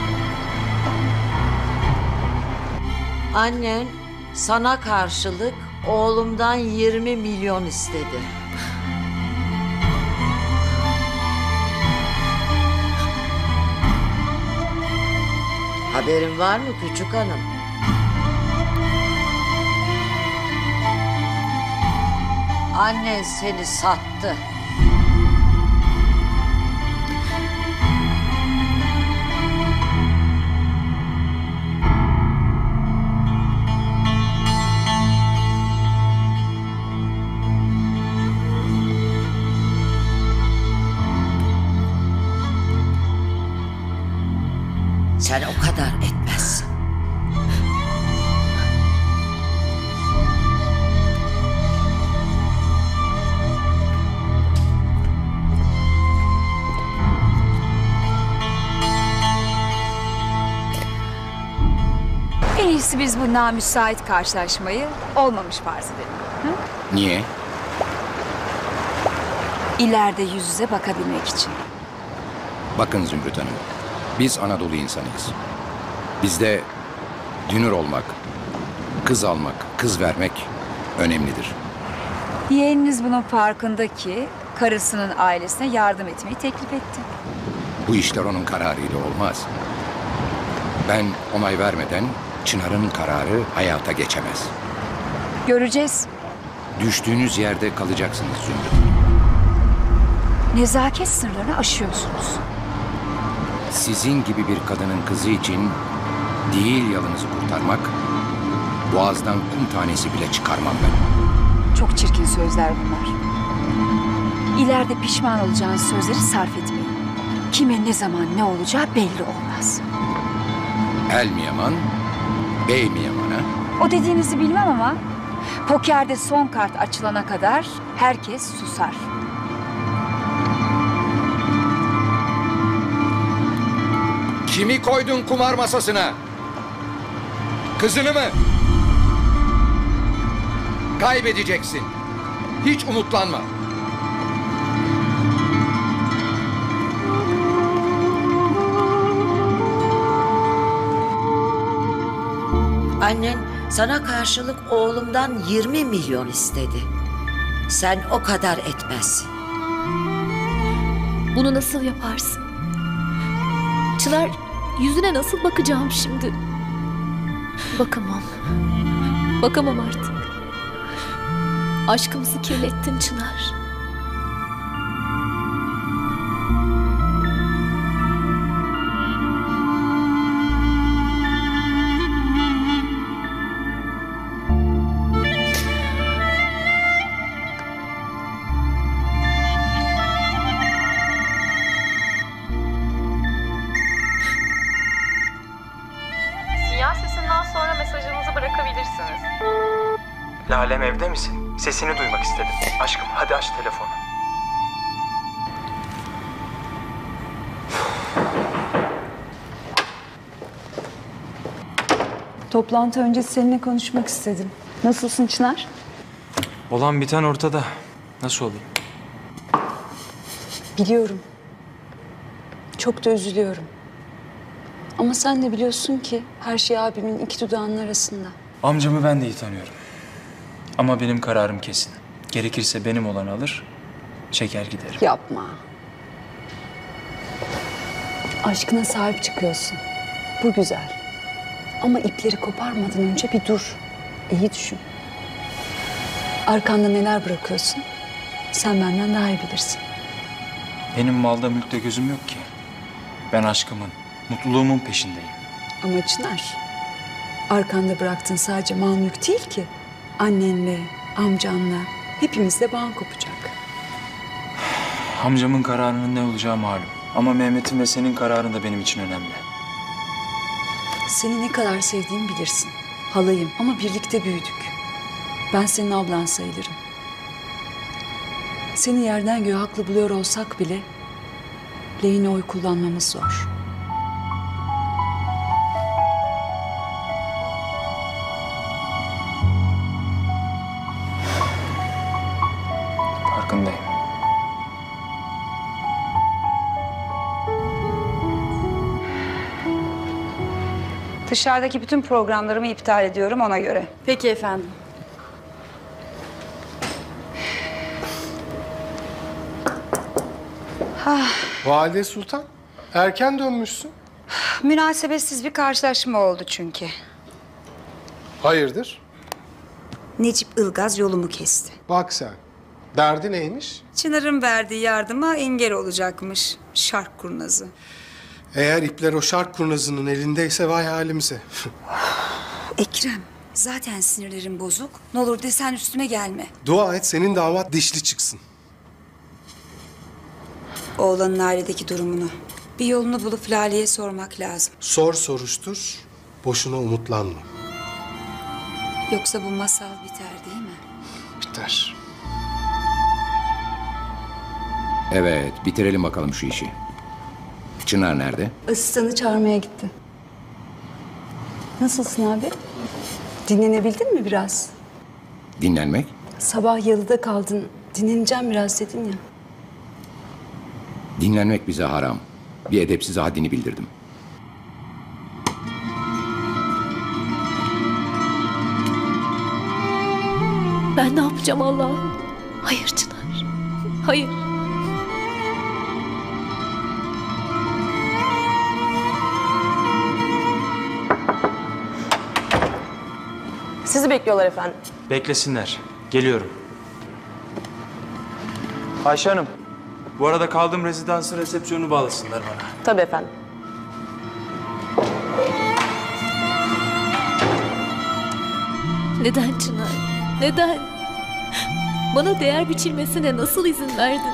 Annen sana karşılık oğlumdan 20 milyon istedi. Haberin var mı küçük hanım? Annen seni sattı. Sen o kadar etmezsin. En iyisi biz bu namüsait karşılaşmayı olmamış farz edelim. Hı? Niye? İleride yüz yüze bakabilmek için. Bakın Zümrüt Hanım, biz Anadolu insanıyız. Bizde dünür olmak, kız almak, kız vermek önemlidir. Yeğeniniz bunun farkında ki karısının ailesine yardım etmeyi teklif etti. Bu işler onun kararıyla olmaz. Ben onay vermeden Çınar'ın kararı hayata geçemez. Göreceğiz. Düştüğünüz yerde kalacaksınız Zümrüt Hanım. Nezaket sınırlarını aşıyorsunuz. Sizin gibi bir kadının kızı için değil yalınızı kurtarmak, boğazdan kum tanesi bile çıkarmam ben. Çok çirkin sözler bunlar. İleride pişman olacağınız sözleri sarf etmeyin. Kime ne zaman ne olacağı belli olmaz. El mi yaman, bey mi yaman ha? O dediğinizi bilmem ama pokerde son kart açılana kadar herkes susar. Kimi koydun kumar masasına? Kızını mı? Kaybedeceksin. Hiç umutlanma. Annen sana karşılık oğlumdan 20 milyon istedi. Sen o kadar etmezsin. Bunu nasıl yaparsın? Çınar, yüzüne nasıl bakacağım şimdi? Bakamam. Bakamam artık. Aşkımızı kirlettin Çınar. Sinyal sesinden sonra mesajınızı bırakabilirsiniz. Lalem evde misin? Sesini duymak istedim. Aşkım hadi aç telefonu. Toplantı öncesi seninle konuşmak istedim. Nasılsın Çınar? Olan biten ortada. Nasıl olayım? Biliyorum. Çok da üzülüyorum. Ama sen de biliyorsun ki her şey abimin iki dudağının arasında. Amcamı ben de iyi tanıyorum. Ama benim kararım kesin. Gerekirse benim olanı alır, çeker giderim. Yapma. Aşkına sahip çıkıyorsun. Bu güzel. Ama ipleri koparmadan önce bir dur. İyi düşün. Arkanda neler bırakıyorsun? Sen benden daha iyi bilirsin. Benim malda mülkte gözüm yok ki. Ben aşkımın, mutluluğumun peşindeyim. Ama Çınar, arkanda bıraktığın sadece mal mülk değil ki. Annenle, amcanla, hepimizle bağın kopacak. Amcamın kararının ne olacağı malum. Ama Mehmet'in ve senin kararın da benim için önemli. Seni ne kadar sevdiğimi bilirsin. Halayım ama birlikte büyüdük. Ben senin ablan sayılırım. Seni yerden göğe haklı buluyor olsak bile lehine oy kullanmamız zor. Farkındayım. Dışarıdaki bütün programlarımı iptal ediyorum ona göre. Peki efendim. Valide Sultan, erken dönmüşsün. Münasebetsiz bir karşılaşma oldu çünkü. Hayırdır? Necip Ilgaz yolumu kesti. Bak sen, derdi neymiş? Çınar'ın verdiği yardıma engel olacakmış. Şark kurnazı. Eğer ipler o şark kurnazının elindeyse vay halimize. Ekrem, zaten sinirlerim bozuk. Ne olur desen üstüme gelme. Dua et senin damat dişli çıksın. Oğlanın ailedeki durumunu. Bir yolunu bulup Lale'ye sormak lazım. Sor soruştur, boşuna umutlanma. Yoksa bu masal biter değil mi? Biter. Evet, bitirelim bakalım şu işi. Çınar nerede? Asistanı çağırmaya gitti. Nasılsın abi? Dinlenebildin mi biraz? Dinlenmek? Sabah yalıda kaldın. Dinleneceğim biraz dedin ya. Dinlenmek bize haram. Bir edepsize haddini bildirdim. Ben ne yapacağım Allah'ım? Hayır Çınar. Hayır. Sizi bekliyorlar efendim. Beklesinler. Geliyorum. Ayşe Hanım, bu arada kaldığım rezidansın resepsiyonu bağlasınlar bana. Tabii efendim. Neden Çınar? Neden? Bana değer biçilmesine nasıl izin verdin?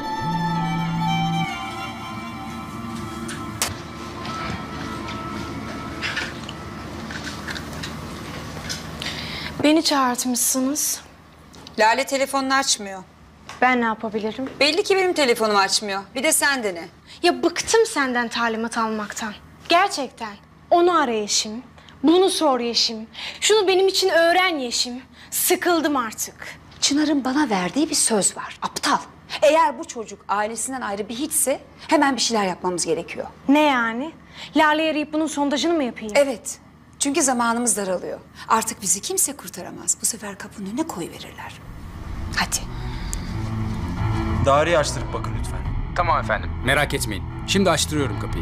Beni çağırtmışsınız. Lale telefonunu açmıyor. Ben ne yapabilirim? Belli ki benim telefonumu açmıyor. Bir de sen dene. Ya bıktım senden talimat almaktan. Gerçekten. Onu ara Yeşim. Bunu sor Yeşim. Şunu benim için öğren Yeşim. Sıkıldım artık. Çınar'ın bana verdiği bir söz var. Aptal. Eğer bu çocuk ailesinden ayrı bir hiçse hemen bir şeyler yapmamız gerekiyor. Ne yani? Lale'yi arayıp bunun sondajını mı yapayım? Evet. Çünkü zamanımız daralıyor. Artık bizi kimse kurtaramaz. Bu sefer kapının önüne koyuverirler. Hadi. Daireyi açtırıp bakın lütfen. Tamam efendim. Merak etmeyin. Şimdi açtırıyorum kapıyı.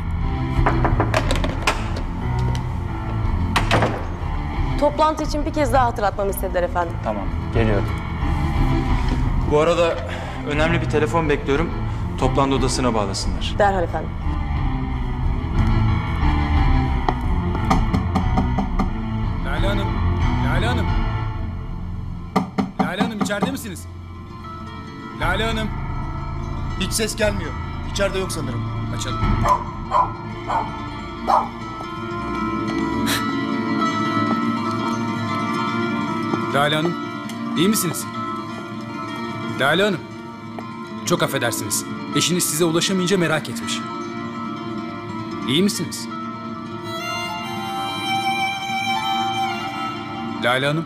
Toplantı için bir kez daha hatırlatmamı istediler efendim. Tamam, geliyorum. Bu arada önemli bir telefon bekliyorum. Toplantı odasına bağlasınlar. Derhal efendim. Lale Hanım. Lale Hanım. Lale Hanım içeride misiniz? Lale Hanım. Hiç ses gelmiyor. İçeride yok sanırım. Açalım. Lale Hanım. İyi misiniz? Lale Hanım. Çok affedersiniz. Eşiniz size ulaşamayınca merak etmiş. İyi misiniz? Lale Hanım.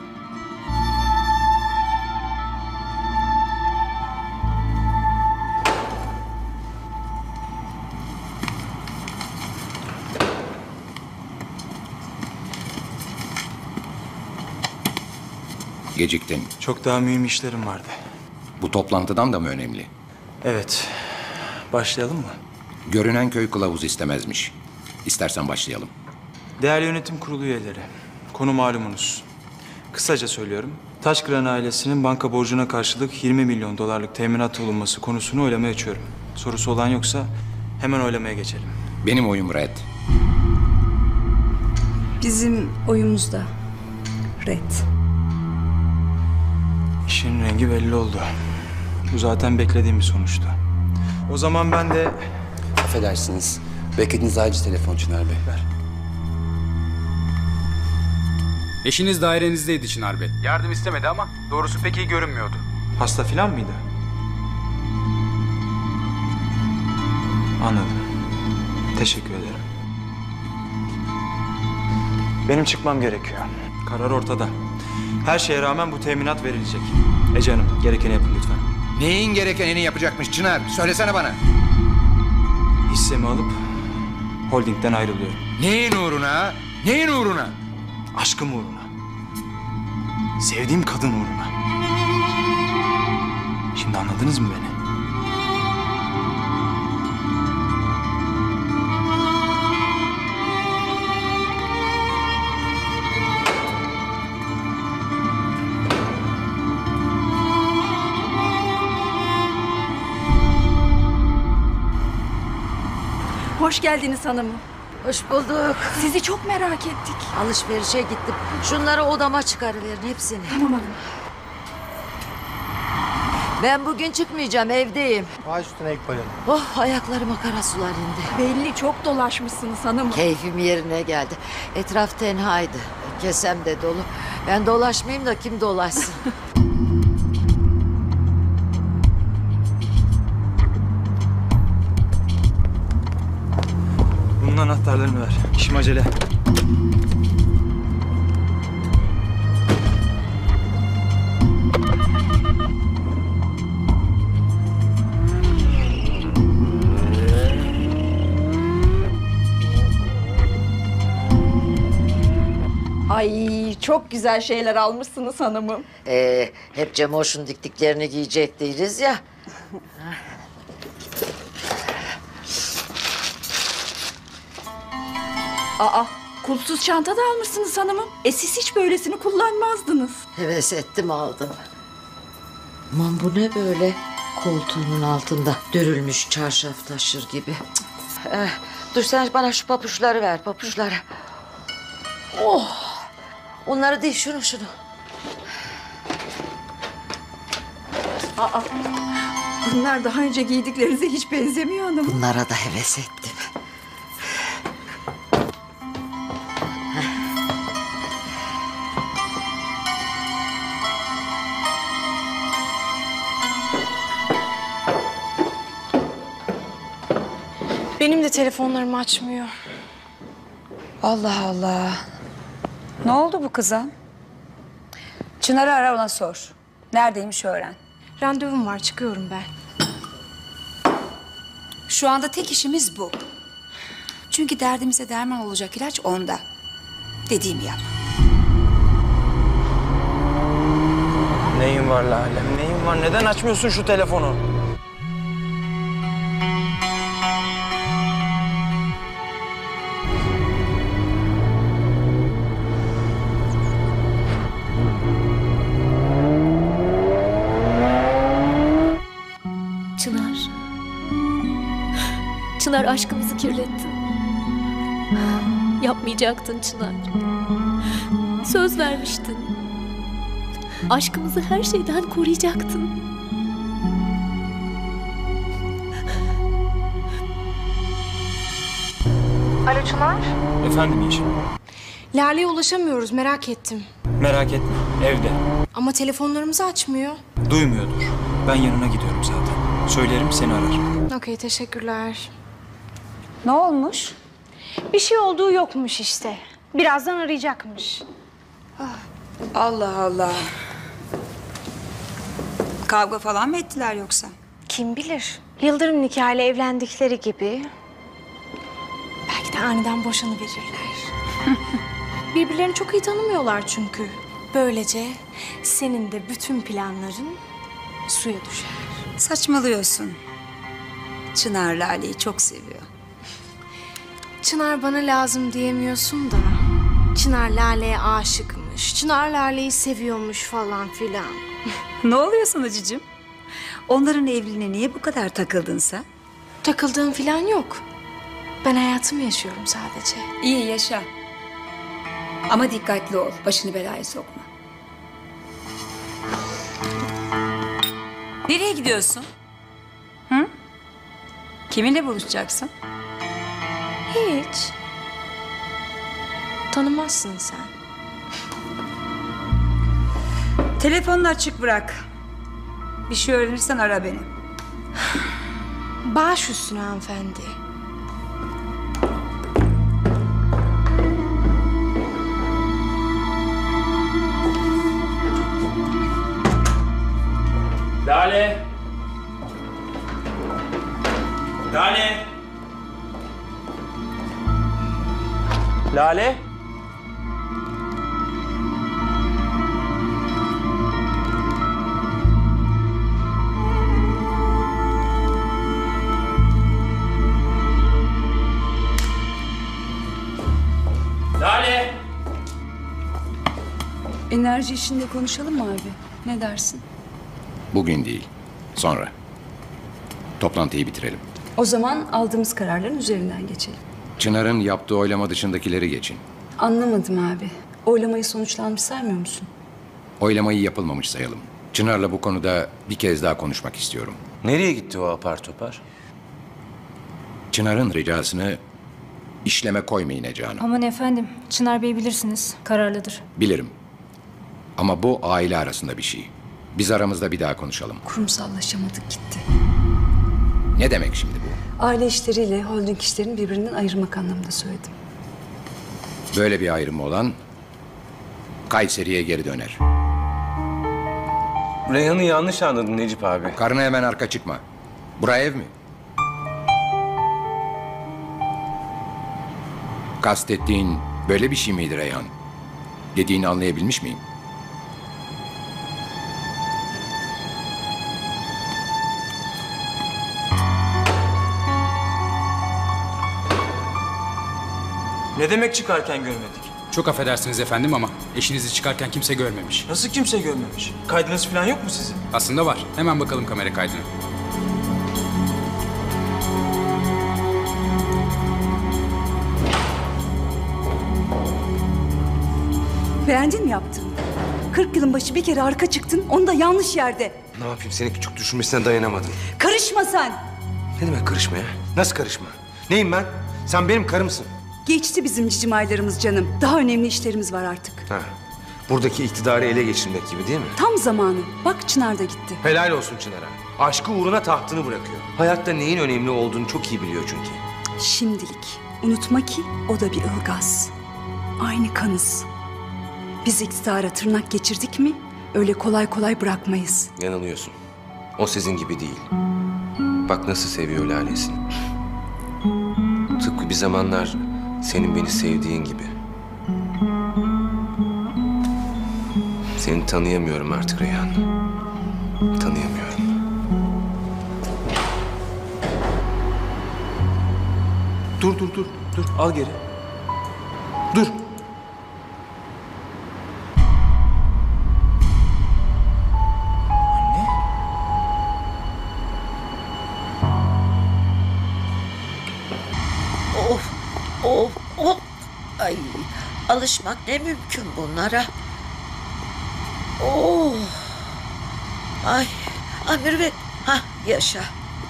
Geciktin. Çok daha mühim işlerim vardı. Bu toplantıdan da mı önemli? Evet. Başlayalım mı? Görünen köy kılavuz istemezmiş. İstersen başlayalım. Değerli Yönetim Kurulu üyeleri, konu malumunuz. Kısaca söylüyorum. Taşkıran ailesinin banka borcuna karşılık 20 milyon dolarlık teminat olunması konusunu oylamaya açıyorum. Sorusu olan yoksa hemen oylamaya geçelim. Benim oyum red. Bizim oyumuz da red. İşin rengi belli oldu. Bu zaten beklediğim bir sonuçtu. O zaman ben de... Affedersiniz. Beklediğiniz acil telefon Çınar Bey. Ver. Eşiniz dairenizdeydi Çınar Bey. Yardım istemedi ama doğrusu pek iyi görünmüyordu. Hasta filan mıydı? Anladım. Teşekkür ederim. Benim çıkmam gerekiyor. Karar ortada. Her şeye rağmen bu teminat verilecek. Ece Hanım, gerekeni yapın lütfen. Neyin gerekenini yapacakmış Çınar? Söylesene bana. Hissemi alıp holdingden ayrılıyorum. Neyin uğruna? Neyin uğruna? Aşkım uğruna. Sevdiğim kadın uğruna. Şimdi anladınız mı beni? Hoş geldiniz hanımım. Hoş bulduk. Sizi çok merak ettik. Alışverişe gittim. Şunları odama çıkarıverin hepsini. Tamam hanım. Ben bugün çıkmayacağım, evdeyim. Baş üstüne ek koyalım. Oh, ayaklarıma kara sular indi. Belli çok dolaşmışsınız hanımım. Keyfim yerine geldi. Etraf tenhaydı. Kesem de dolu. Ben dolaşmayayım da kim dolaşsın? Bunun anahtarlarını ver. İşim acele. Ay çok güzel şeyler almışsınız hanımım. Hep Cemoş'un diktiklerini giyecek değiliz ya. Aa, kulpsuz çanta da almışsınız hanımım. Siz hiç böylesini kullanmazdınız. Heves ettim aldım. Aman bu ne böyle? Koltuğunun altında dörülmüş çarşaf taşır gibi. Dur sen bana şu papuçları ver, papuçları. Oh! Onları değil, şunu. Aa, bunlar daha önce giydiklerinize hiç benzemiyor hanım. Bunlara da heves ettim. Benim de telefonlarım açmıyor. Allah Allah. Ne oldu bu kıza? Çınar'ı ara, ona sor. Neredeymiş öğren. Randevum var, çıkıyorum ben. Şu anda tek işimiz bu. Çünkü derdimize derman olacak ilaç onda. Dediğimi yap. Neyin var Lale? Neyin var? Neden açmıyorsun şu telefonu? Çınar. Çınar, aşkımızı kirlettin. Yapmayacaktın Çınar. Söz vermiştin. Aşkımızı her şeyden koruyacaktın. Alo Çınar. Efendim Yeşim. Lale'ye ulaşamıyoruz, merak ettim. Merak etme, evde. Ama telefonlarımızı açmıyor. Duymuyordur. Ben yanına gidiyorum zaten. Söylerim, seni arar. Okey, teşekkürler. Ne olmuş? Bir şey olduğu yokmuş işte. Birazdan arayacakmış. Allah Allah. Kavga falan mı ettiler yoksa? Kim bilir? Yıldırım nikahıyla evlendikleri gibi. Belki de aniden boşanıverirler. Birbirlerini çok iyi tanımıyorlar çünkü. Böylece senin de bütün planların suya düşer. Saçmalıyorsun. Çınar Lale'yi çok seviyor. Çınar bana lazım diyemiyorsun da. Çınar Lale'ye aşıkmış. Çınar Lale'yi seviyormuş falan filan. Ne oluyor sana cicim? Onların evliliğine niye bu kadar takıldın sen? Takıldığım filan yok. Ben hayatımı yaşıyorum sadece. İyi yaşa. Ama dikkatli ol. Başını belaya sokma. Nereye gidiyorsun? Hı? Kiminle buluşacaksın? Hiç. Tanımazsın sen. Telefonunu açık bırak. Bir şey öğrenirsen ara beni. Baş üstüne hanımefendi. Lale! Lale! Lale! Lale! Enerji işinde konuşalım mı abi? Ne dersin? Bugün değil, sonra. Toplantıyı bitirelim. O zaman aldığımız kararların üzerinden geçelim. Çınar'ın yaptığı oylama dışındakileri geçin. Anlamadım abi. Oylamayı sonuçlanmış saymıyor musun? Oylamayı yapılmamış sayalım. Çınar'la bu konuda bir kez daha konuşmak istiyorum. Nereye gitti o apar topar? Çınar'ın ricasını işleme koymayın Ece Hanım. Aman efendim, Çınar Bey bilirsiniz, kararlıdır. Bilirim. Ama bu aile arasında bir şey. Biz aramızda bir daha konuşalım. Kurumsallaşamadık gitti. Ne demek şimdi bu? Aile işleriyle holding işlerini birbirinden ayırmak anlamında söyledim. Böyle bir ayrımı olan Kayseri'ye geri döner. Reyhan'ı yanlış anladın Necip abi. Karına hemen arka çıkma. Bura ev mi? Kastettiğin böyle bir şey miydi Reyhan? Dediğini anlayabilmiş miyim? Ne demek çıkarken görmedik? Çok affedersiniz efendim ama eşinizi çıkarken kimse görmemiş. Nasıl kimse görmemiş? Kaydınız falan yok mu sizin? Aslında var. Hemen bakalım kamera kaydına. Beğendin mi yaptığını? 40 yılın başı bir kere arka çıktın, onu da yanlış yerde. Ne yapayım, seni küçük düşürmesine dayanamadım. Karışma sen! Ne demek karışma ya? Nasıl karışma? Neyim ben? Sen benim karımsın. Geçti bizim cicim aylarımız canım. Daha önemli işlerimiz var artık. Ha. Buradaki iktidarı ele geçirmek gibi değil mi? Tam zamanı. Bak Çınar da gitti. Helal olsun Çınar'a. Aşkı uğruna tahtını bırakıyor. Hayatta neyin önemli olduğunu çok iyi biliyor çünkü. Şimdilik. Unutma ki o da bir ılgaz. Aynı kanız. Biz iktidara tırnak geçirdik mi öyle kolay kolay bırakmayız. Yanılıyorsun. O sizin gibi değil. Bak nasıl seviyor Lale'sini. Tıpkı bir zamanlar senin beni sevdiğin gibi. Seni tanıyamıyorum artık Reyhan. Tanıyamıyorum. Dur. Al geri. Dur. Of. Ay, alışmak ne mümkün bunlara. Oh. Ay Mürvet. Hah, yaşa.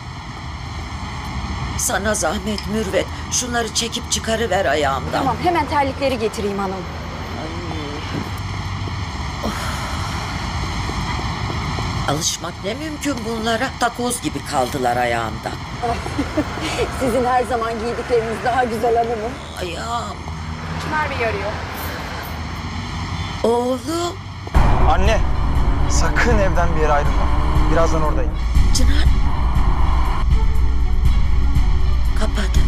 Sana zahmet Mürvet. Şunları çekip çıkarıver ayağımdan. Tamam, hemen terlikleri getireyim hanım. Alışmak ne mümkün bunlara. Takoz gibi kaldılar ayağımda. Sizin her zaman giydikleriniz daha güzel hanımım. Ayağım. Çınar Bey arıyor. Oğlum. Anne, sakın evden bir yere ayrılma. Birazdan oradayım. Çınar. Kapadı.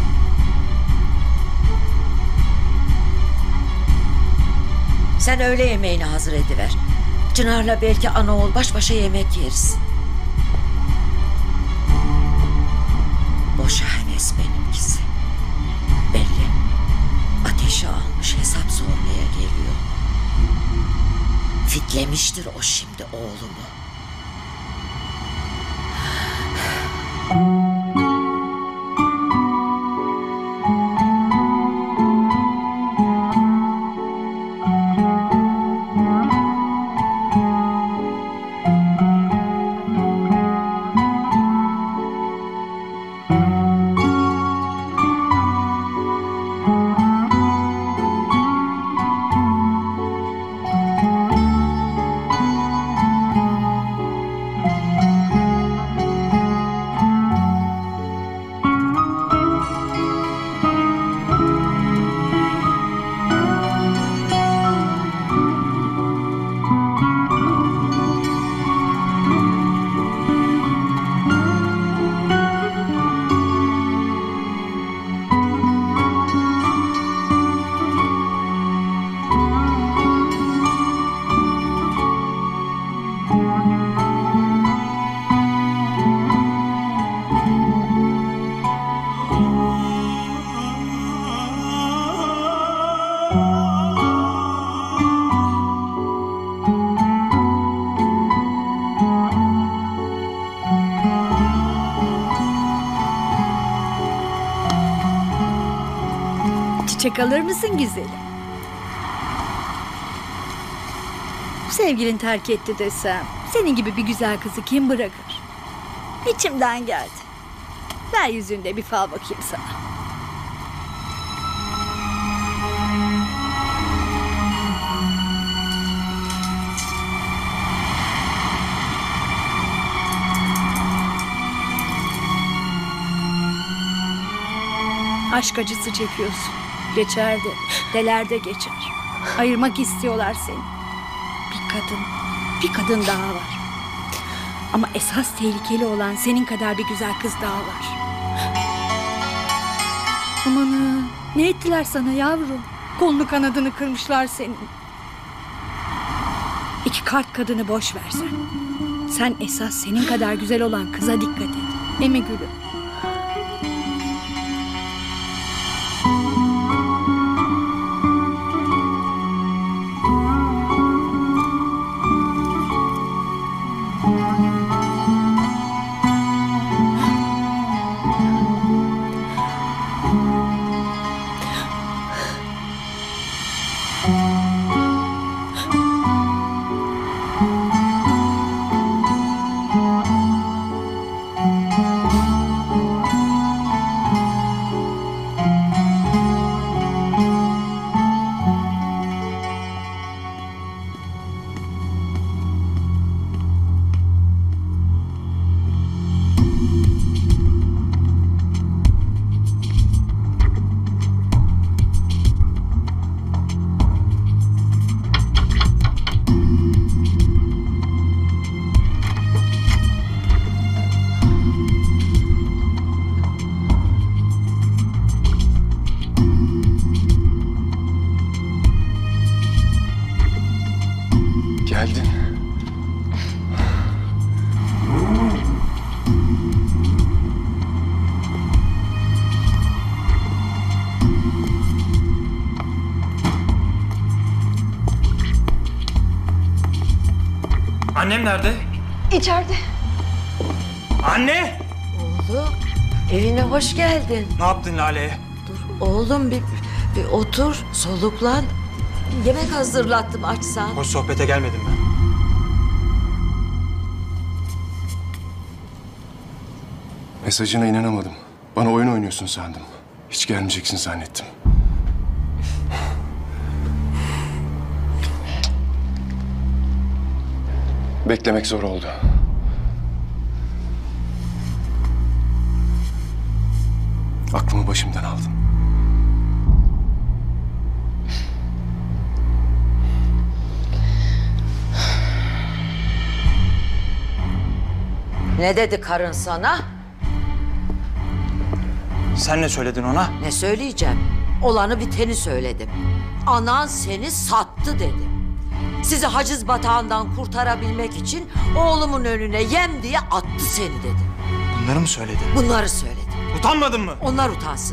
Sen öğle yemeğini hazır ediver. Çınar'la belki ana oğul baş başa yemek yeriz. Boş heves benimkisi. Belli. Ateşi almış, hesap sormaya geliyor. Fitlemiştir o şimdi oğlumu. Çiçek alır mısın güzelim? Sevgilin terk etti desem, senin gibi bir güzel kızı kim bırakır? İçimden geldi. Ver yüzünde bir fal bakayım sana. Aşk acısı çekiyorsun. Geçer de, deler de geçer. Ayırmak istiyorlar seni. Bir kadın daha var. Ama esas tehlikeli olan senin kadar bir güzel kız daha var. Amanın, ne ettiler sana yavrum? Kolunu kanadını kırmışlar senin. İki kart kadını boş versen. Sen esas senin kadar güzel olan kıza dikkat et. Değil mi Gülüm? Geldin. Annem nerede? İçeride. Anne! Oğlum, evine hoş geldin. Ne yaptın Lale'ye? Oğlum bir otur, soluklan. Yemek hazırlattım, açsan. Hoş sohbete gelmedim ben. Mesajına inanamadım. Bana oyun oynuyorsun sandım. Hiç gelmeyeceksin zannettim. Beklemek zor oldu. Aklımı başımdan aldın. Ne dedi karın sana? Sen ne söyledin ona? Ne söyleyeceğim? Olanı biteni söyledim. Anan seni sattı dedim. Sizi haciz batağından kurtarabilmek için oğlumun önüne yem diye attı seni dedim. Bunları mı söyledin? Bunları söyledim. Utanmadın mı? Onlar utansın.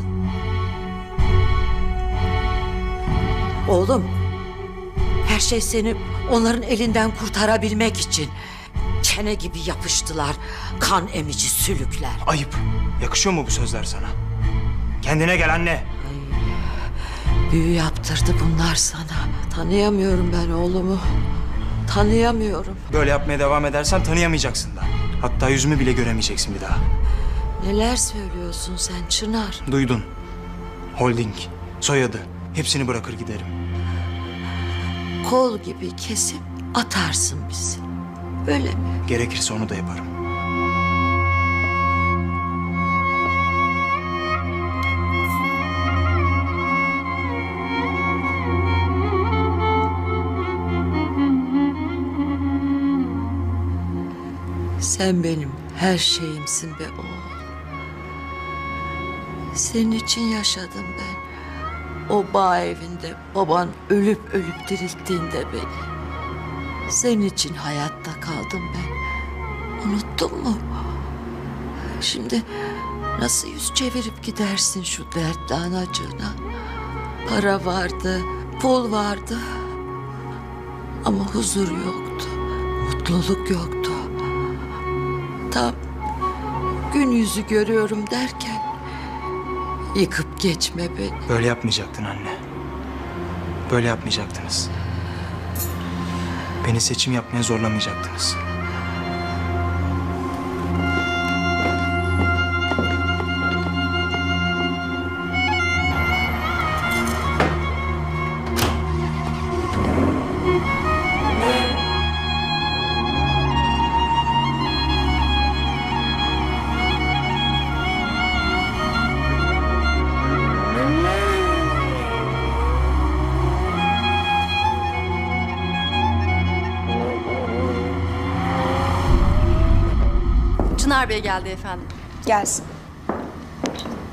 Oğlum, her şey seni onların elinden kurtarabilmek için. Çene gibi yapıştılar, kan emici sülükler. Ayıp. Yakışıyor mu bu sözler sana? Kendine gel anne. Büyü yaptırdı bunlar sana. Tanıyamıyorum ben oğlumu. Tanıyamıyorum. Böyle yapmaya devam edersen tanıyamayacaksın da. Hatta yüzümü bile göremeyeceksin bir daha. Neler söylüyorsun sen Çınar? Duydun. Holding, soyadı. Hepsini bırakır giderim. Kol gibi kesip atarsın bizi. Öyle mi? Gerekirse onu da yaparım. Sen benim her şeyimsin be oğul. Senin için yaşadım ben. O bağ evinde baban ölüp ölüp dirilttiğinde beni. Senin için hayatta kaldım ben. Unuttun mu? Şimdi nasıl yüz çevirip gidersin şu dertli anacığına? Para vardı, pul vardı. Ama huzur yoktu, mutluluk yoktu. Tam gün yüzü görüyorum derken yıkıp geçme beni. Böyle yapmayacaktın anne. Böyle yapmayacaktınız. Beni seçim yapmaya zorlamayacaktınız. Çınar Bey geldi efendim. Gelsin.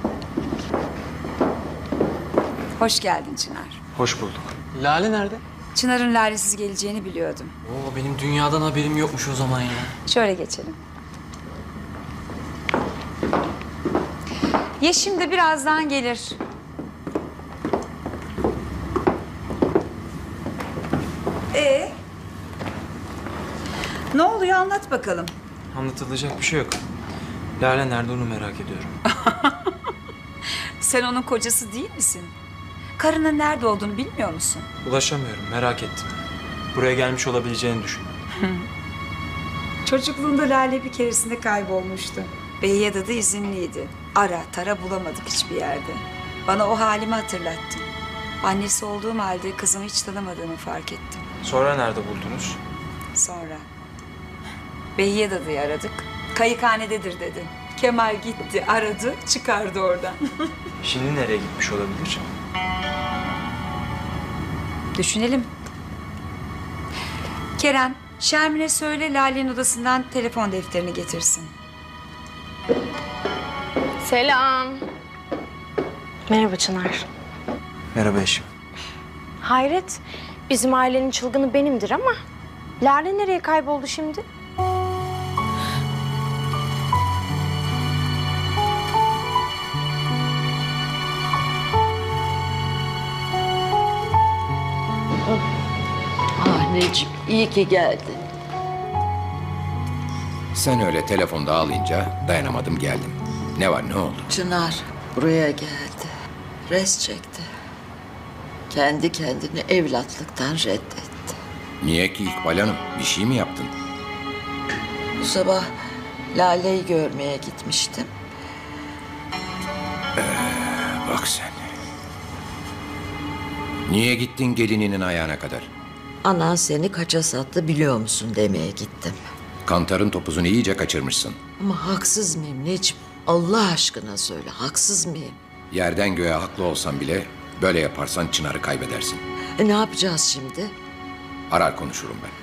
Hoş geldin Çınar. Hoş bulduk. Lale nerede? Çınar'ın Lale'siz geleceğini biliyordum. Oo, benim dünyadan haberim yokmuş o zaman ya. Şöyle geçelim. Yeşim de birazdan gelir. Ne oluyor anlat bakalım. Anlatılacak bir şey yok. Lale nerede onu merak ediyorum. Sen onun kocası değil misin? Karının nerede olduğunu bilmiyor musun? Ulaşamıyorum, merak ettim. Buraya gelmiş olabileceğini düşündüm. Çocukluğunda Lale bir keresinde kaybolmuştu. Beyyada'da izinliydi. Ara tara bulamadık hiçbir yerde. Bana o halimi hatırlattı. Annesi olduğum halde kızımı hiç tanımadığımı fark ettim. Sonra nerede buldunuz? Sonra Beyyada'yı aradık. Kayıkhanededir dedi. Kemal gitti, aradı, çıkardı oradan. Şimdi nereye gitmiş olabilir? Düşünelim. Kerem, Şermin'e söyle Lale'nin odasından telefon defterini getirsin. Selam. Merhaba Çınar. Merhaba eşim. Hayret, bizim ailenin çılgını benimdir ama Lale nereye kayboldu şimdi? Necip, iyi ki geldin. Sen öyle telefonda ağlayınca dayanamadım geldim. Ne var ne oldu? Çınar buraya geldi. Res çekti. Kendi kendini evlatlıktan reddetti. Niye ki İkbal Hanım? Bir şey mi yaptın? Bu sabah Lale'yi görmeye gitmiştim. Bak sen. Niye gittin gelininin ayağına kadar? Anan seni kaça sattı biliyor musun demeye gittim. Kantarın topuzunu iyice kaçırmışsın. Ama haksız mıyım Necip? Allah aşkına söyle, haksız mıyım? Yerden göğe haklı olsan bile böyle yaparsan Çınar'ı kaybedersin. Ne yapacağız şimdi? Arar konuşurum ben.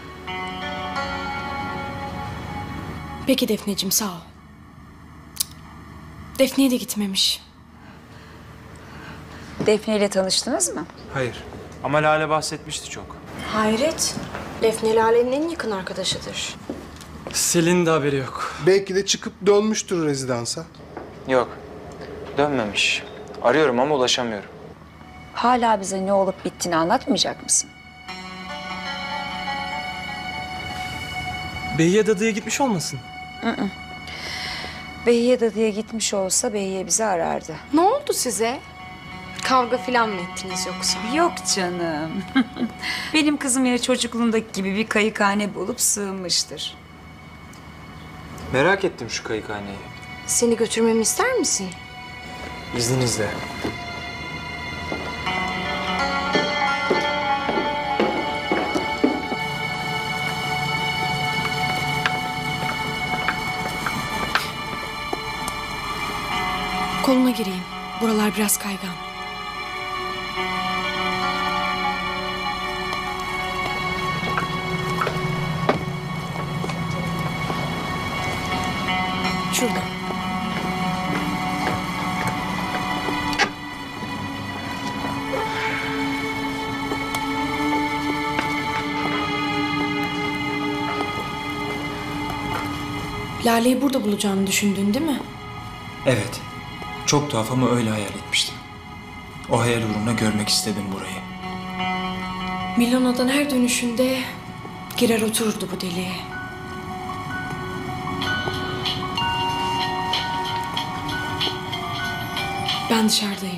Peki Defneciğim, sağ ol. Defne'ye de gitmemiş. Defne ile tanıştınız mı? Hayır. Ama Lale bahsetmişti çok. Hayret, Defne Lale'nin en yakın arkadaşıdır. Selin de haberi yok. Belki de çıkıp dönmüştür rezidansa. Yok. Dönmemiş. Arıyorum ama ulaşamıyorum. Hala bize ne olup bittiğini anlatmayacak mısın? Beyyada'ya gitmiş olmasın? Beyyada'ya gitmiş olsa Beyye bizi arardı. Ne oldu size? Kavga falan mı ettiniz yoksa? Yok canım. Benim kızım yine çocukluğundaki gibi bir kayıkhane bulup sığınmıştır. Merak ettim şu kayıkhaneyi. Seni götürmemi ister misin? İzninizle. Koluna gireyim. Buralar biraz kaygan. Şurada. Lale'yi burada bulacağını düşündün değil mi? Evet. Çok tuhaf ama öyle hayal etmiştim. O hayal uğruna görmek istedim burayı. Milano'dan her dönüşünde girer otururdu bu deliğe. Ben dışarıdayım.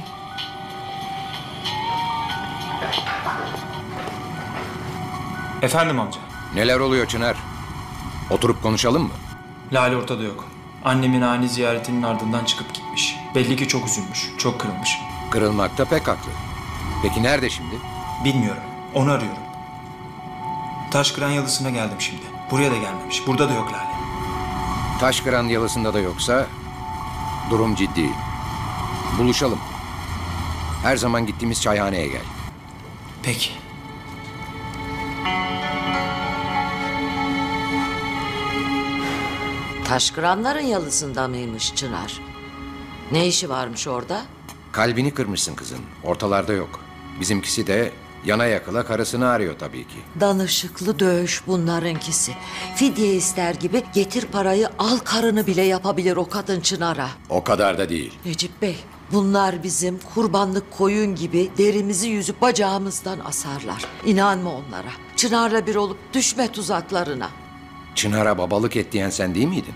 Efendim amca. Neler oluyor Çınar? Oturup konuşalım mı? Lale ortada yok. Annemin ani ziyaretinin ardından çıkıp gitmiş. Belli ki çok üzülmüş, çok kırılmış. Kırılmakta pek haklı. Peki nerede şimdi? Bilmiyorum, onu arıyorum. Taşkıran Yalısı'na geldim şimdi. Buraya da gelmemiş, burada da yok Lale. Taşkıran Yalısı'nda da yoksa durum ciddi. Buluşalım. Her zaman gittiğimiz çayhaneye gel. Peki. Taşkıranların yalısında mıymış Çınar? Ne işi varmış orada? Kalbini kırmışsın kızın. Ortalarda yok. Bizimkisi de Yana yakıla karısını arıyor tabii ki. Danışıklı dövüş bunlarınkisi. Fidye ister gibi getir parayı al karını bile yapabilir o kadın Çınar'a. O kadar da değil. Necip Bey, bunlar bizim kurbanlık koyun gibi derimizi yüzüp bacağımızdan asarlar. İnanma onlara. Çınar'la bir olup düşme tuzaklarına. Çınar'a babalık et diyen sen değil miydin?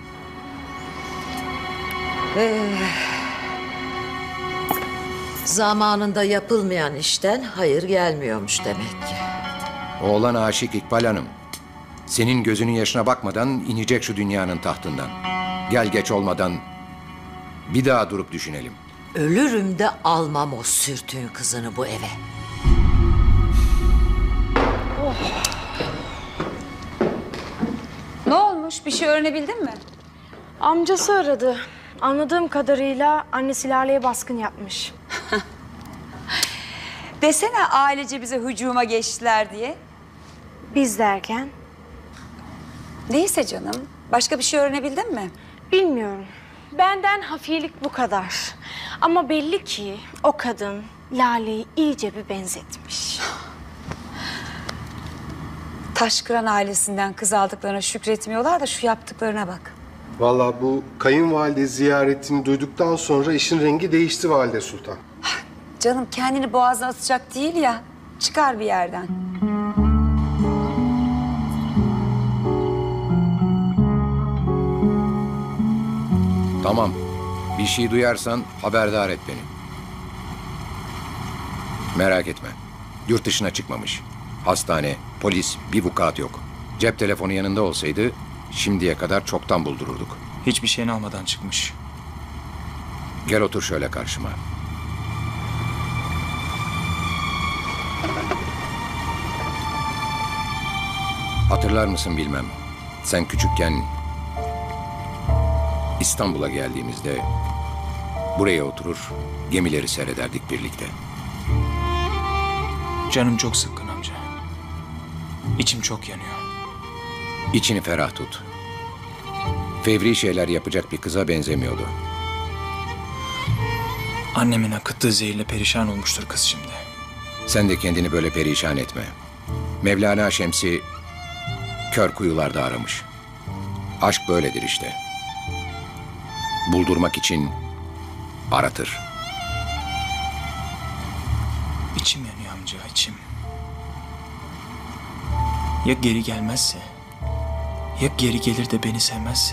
Zamanında yapılmayan işten hayır gelmiyormuş demek ki. Oğlan aşık İkbal Hanım. Senin gözünün yaşına bakmadan inecek şu dünyanın tahtından. Gel geç olmadan bir daha durup düşünelim. Ölürüm de almam o sürtüğün kızını bu eve. Ne olmuş? Bir şey öğrenebildin mi? Amcası aradı. Anladığım kadarıyla annesi Lale'ye baskın yapmış. Desene ailece bize hücuma geçtiler diye. Biz derken? Neyse canım. Başka bir şey öğrenebildin mi? Bilmiyorum. Benden hafiyelik bu kadar. Ama belli ki o kadın Lale'yi iyice bir benzetmiş. Taşkıran ailesinden kız aldıklarına şükretmiyorlar da şu yaptıklarına bak. Vallahi bu kayınvalide ziyaretini duyduktan sonra işin rengi değişti Valide Sultan. Canım kendini boğazına atacak değil ya. Çıkar bir yerden. Tamam. Bir şey duyarsan haberdar et beni. Merak etme. Yurt dışına çıkmamış. Hastane, polis, bir vukuat yok. Cep telefonu yanında olsaydı şimdiye kadar çoktan buldururduk. Hiçbir şeyini almadan çıkmış. Gel otur şöyle karşıma. Hatırlar mısın bilmem. Sen küçükken İstanbul'a geldiğimizde buraya oturur gemileri seyrederdik birlikte. Canım çok sıkkın amca. İçim çok yanıyor. İçini ferah tut. Fevri şeyler yapacak bir kıza benzemiyordu. Annemin akıttığı zehirle perişan olmuştur kız şimdi. Sen de kendini böyle perişan etme. Mevlana Şems'i kör kuyularda aramış. Aşk böyledir işte. Buldurmak için aratır. İçim yanıyor amca, içim. Ya geri gelmezse? Ya geri gelir de beni sevmezse?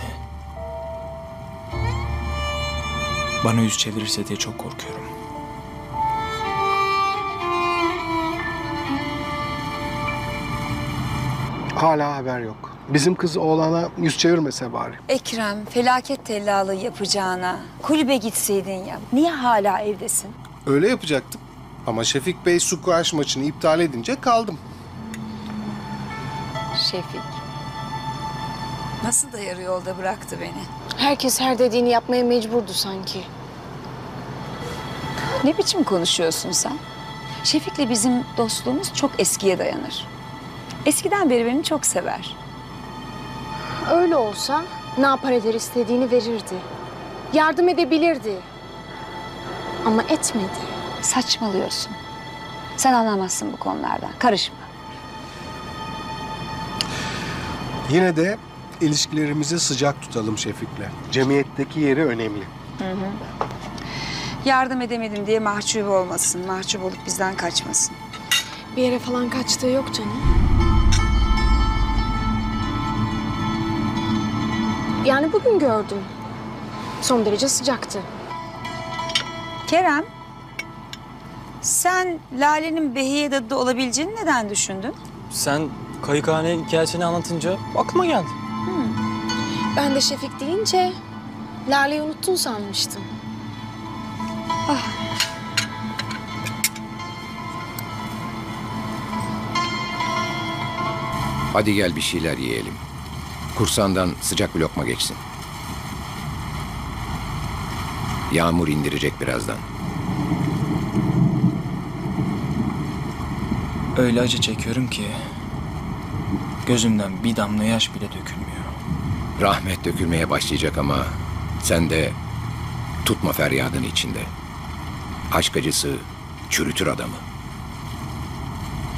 Bana yüz çevirirse diye çok korkuyorum. Hala haber yok. Bizim kız oğlana yüz çevirmese bari. Ekrem, felaket tellallığı yapacağına kulübe gitseydin ya. Niye hala evdesin? Öyle yapacaktım. Ama Şefik Bey squash maçını iptal edince kaldım. Şefik. Nasıl da yarı yolda bıraktı beni? Herkes her dediğini yapmaya mecburdu sanki. Ne biçim konuşuyorsun sen? Şefik'le bizim dostluğumuz çok eskiye dayanır. Eskiden beri beni çok sever. Öyle olsa ne yapar eder istediğini verirdi. Yardım edebilirdi. Ama etmedi. Saçmalıyorsun. Sen anlamazsın bu konulardan. Karışma. Yine de ilişkilerimizi sıcak tutalım Şefik'le. Cemiyetteki yeri önemli. Hı hı. Yardım edemedim diye mahcup olmasın. Mahcup olup bizden kaçmasın. Bir yere falan kaçtığı yok canım. Yani bugün gördüm. Son derece sıcaktı. Kerem, sen Lale'nin Behiye dadı olabileceğini neden düşündün? Sen kayıkhane hikayesini anlatınca aklıma geldi. Ben de Şefik deyince Lale'yi unuttun sanmıştım. Ah. Hadi gel bir şeyler yiyelim. Kursandan sıcak bir lokma geçsin. Yağmur indirecek birazdan. Öyle acı çekiyorum ki gözümden bir damla yaş bile dökülmüyor. Rahmet dökülmeye başlayacak ama sen de tutma feryadın içinde. Aşk acısı çürütür adamı.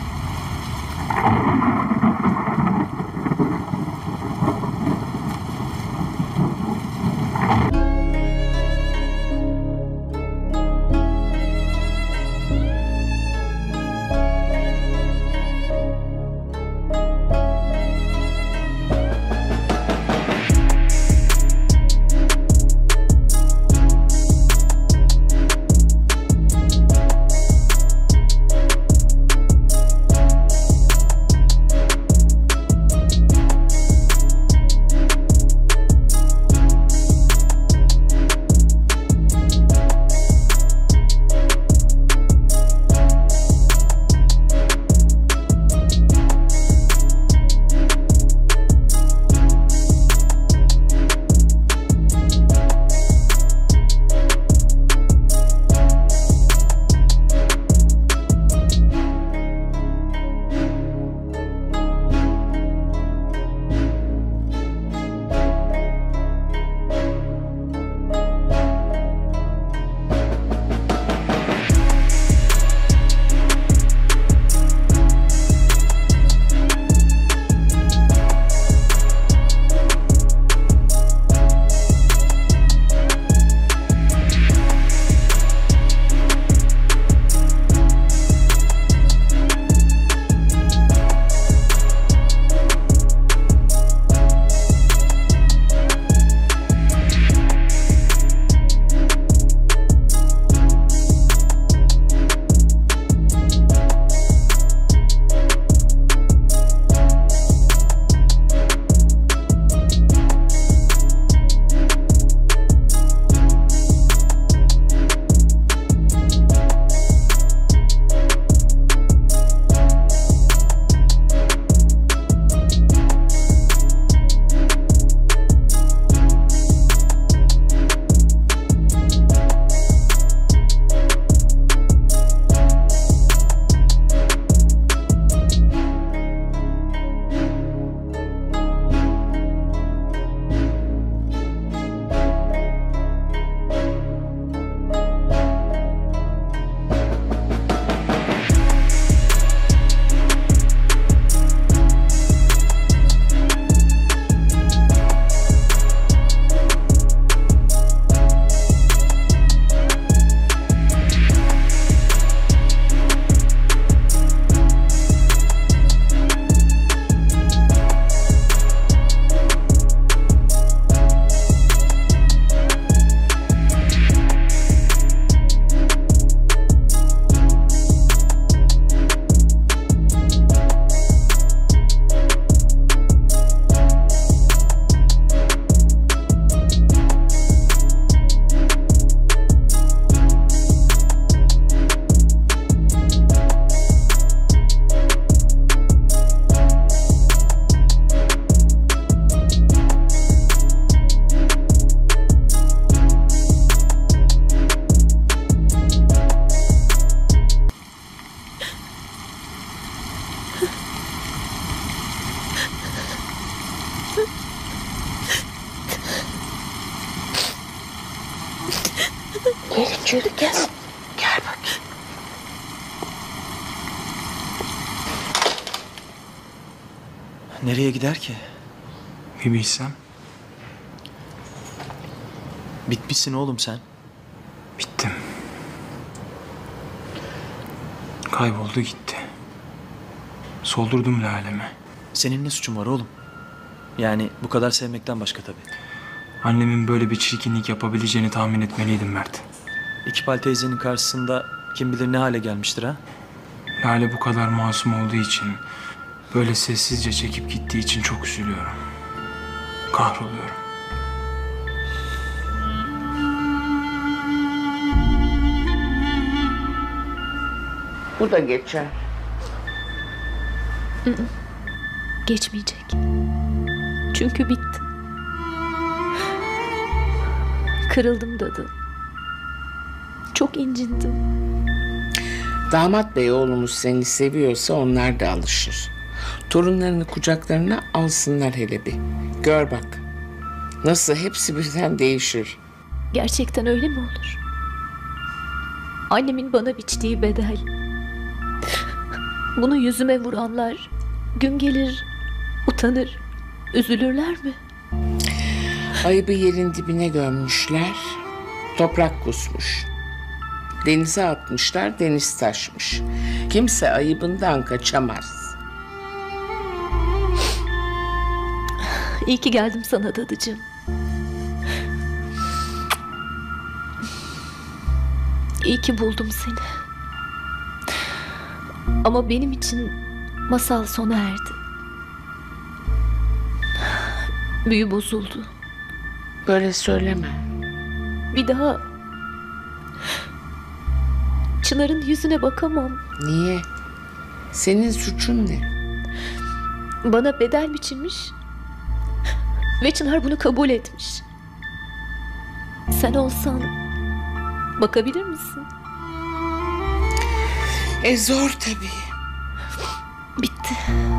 Gel içeri gel. Gel bakayım. Nereye gider ki? Bir bilsem. Bitmişsin oğlum sen. Bittim. Kayboldu gitti. Soldurdum lalemi. Senin ne suçun var oğlum? Yani bu kadar sevmekten başka tabii. Annemin böyle bir çirkinlik yapabileceğini tahmin etmeliydim Mert. İkbal teyzenin karşısında kim bilir ne hale gelmiştir ha? Lale bu kadar masum olduğu için, böyle sessizce çekip gittiği için çok üzülüyorum. Kahroluyorum. Bu da geçer. Geçmeyecek. Çünkü bitti. Kırıldım Dadı. Çok incindim. Damat bey oğlumuz seni seviyorsa onlar da alışır. Torunlarını kucaklarına alsınlar hele bir. Gör bak. Nasıl hepsi birden değişir. Gerçekten öyle mi olur? Annemin bana biçtiği bedel. Bunu yüzüme vuranlar gün gelir utanır, üzülürler mi? Ayıbı yerin dibine gömmüşler. Toprak kusmuş. Denize atmışlar, deniz taşmış. Kimse ayıbından kaçamaz. İyi ki geldim sana Dadıcığım. İyi ki buldum seni. Ama benim için masal sona erdi. Büyü bozuldu. Böyle söyleme. Bir daha Çınar'ın yüzüne bakamam. Niye? Senin suçun ne? Bana bedel biçilmiş ve Çınar bunu kabul etmiş. Sen olsan bakabilir misin? Zor tabii. Bitti.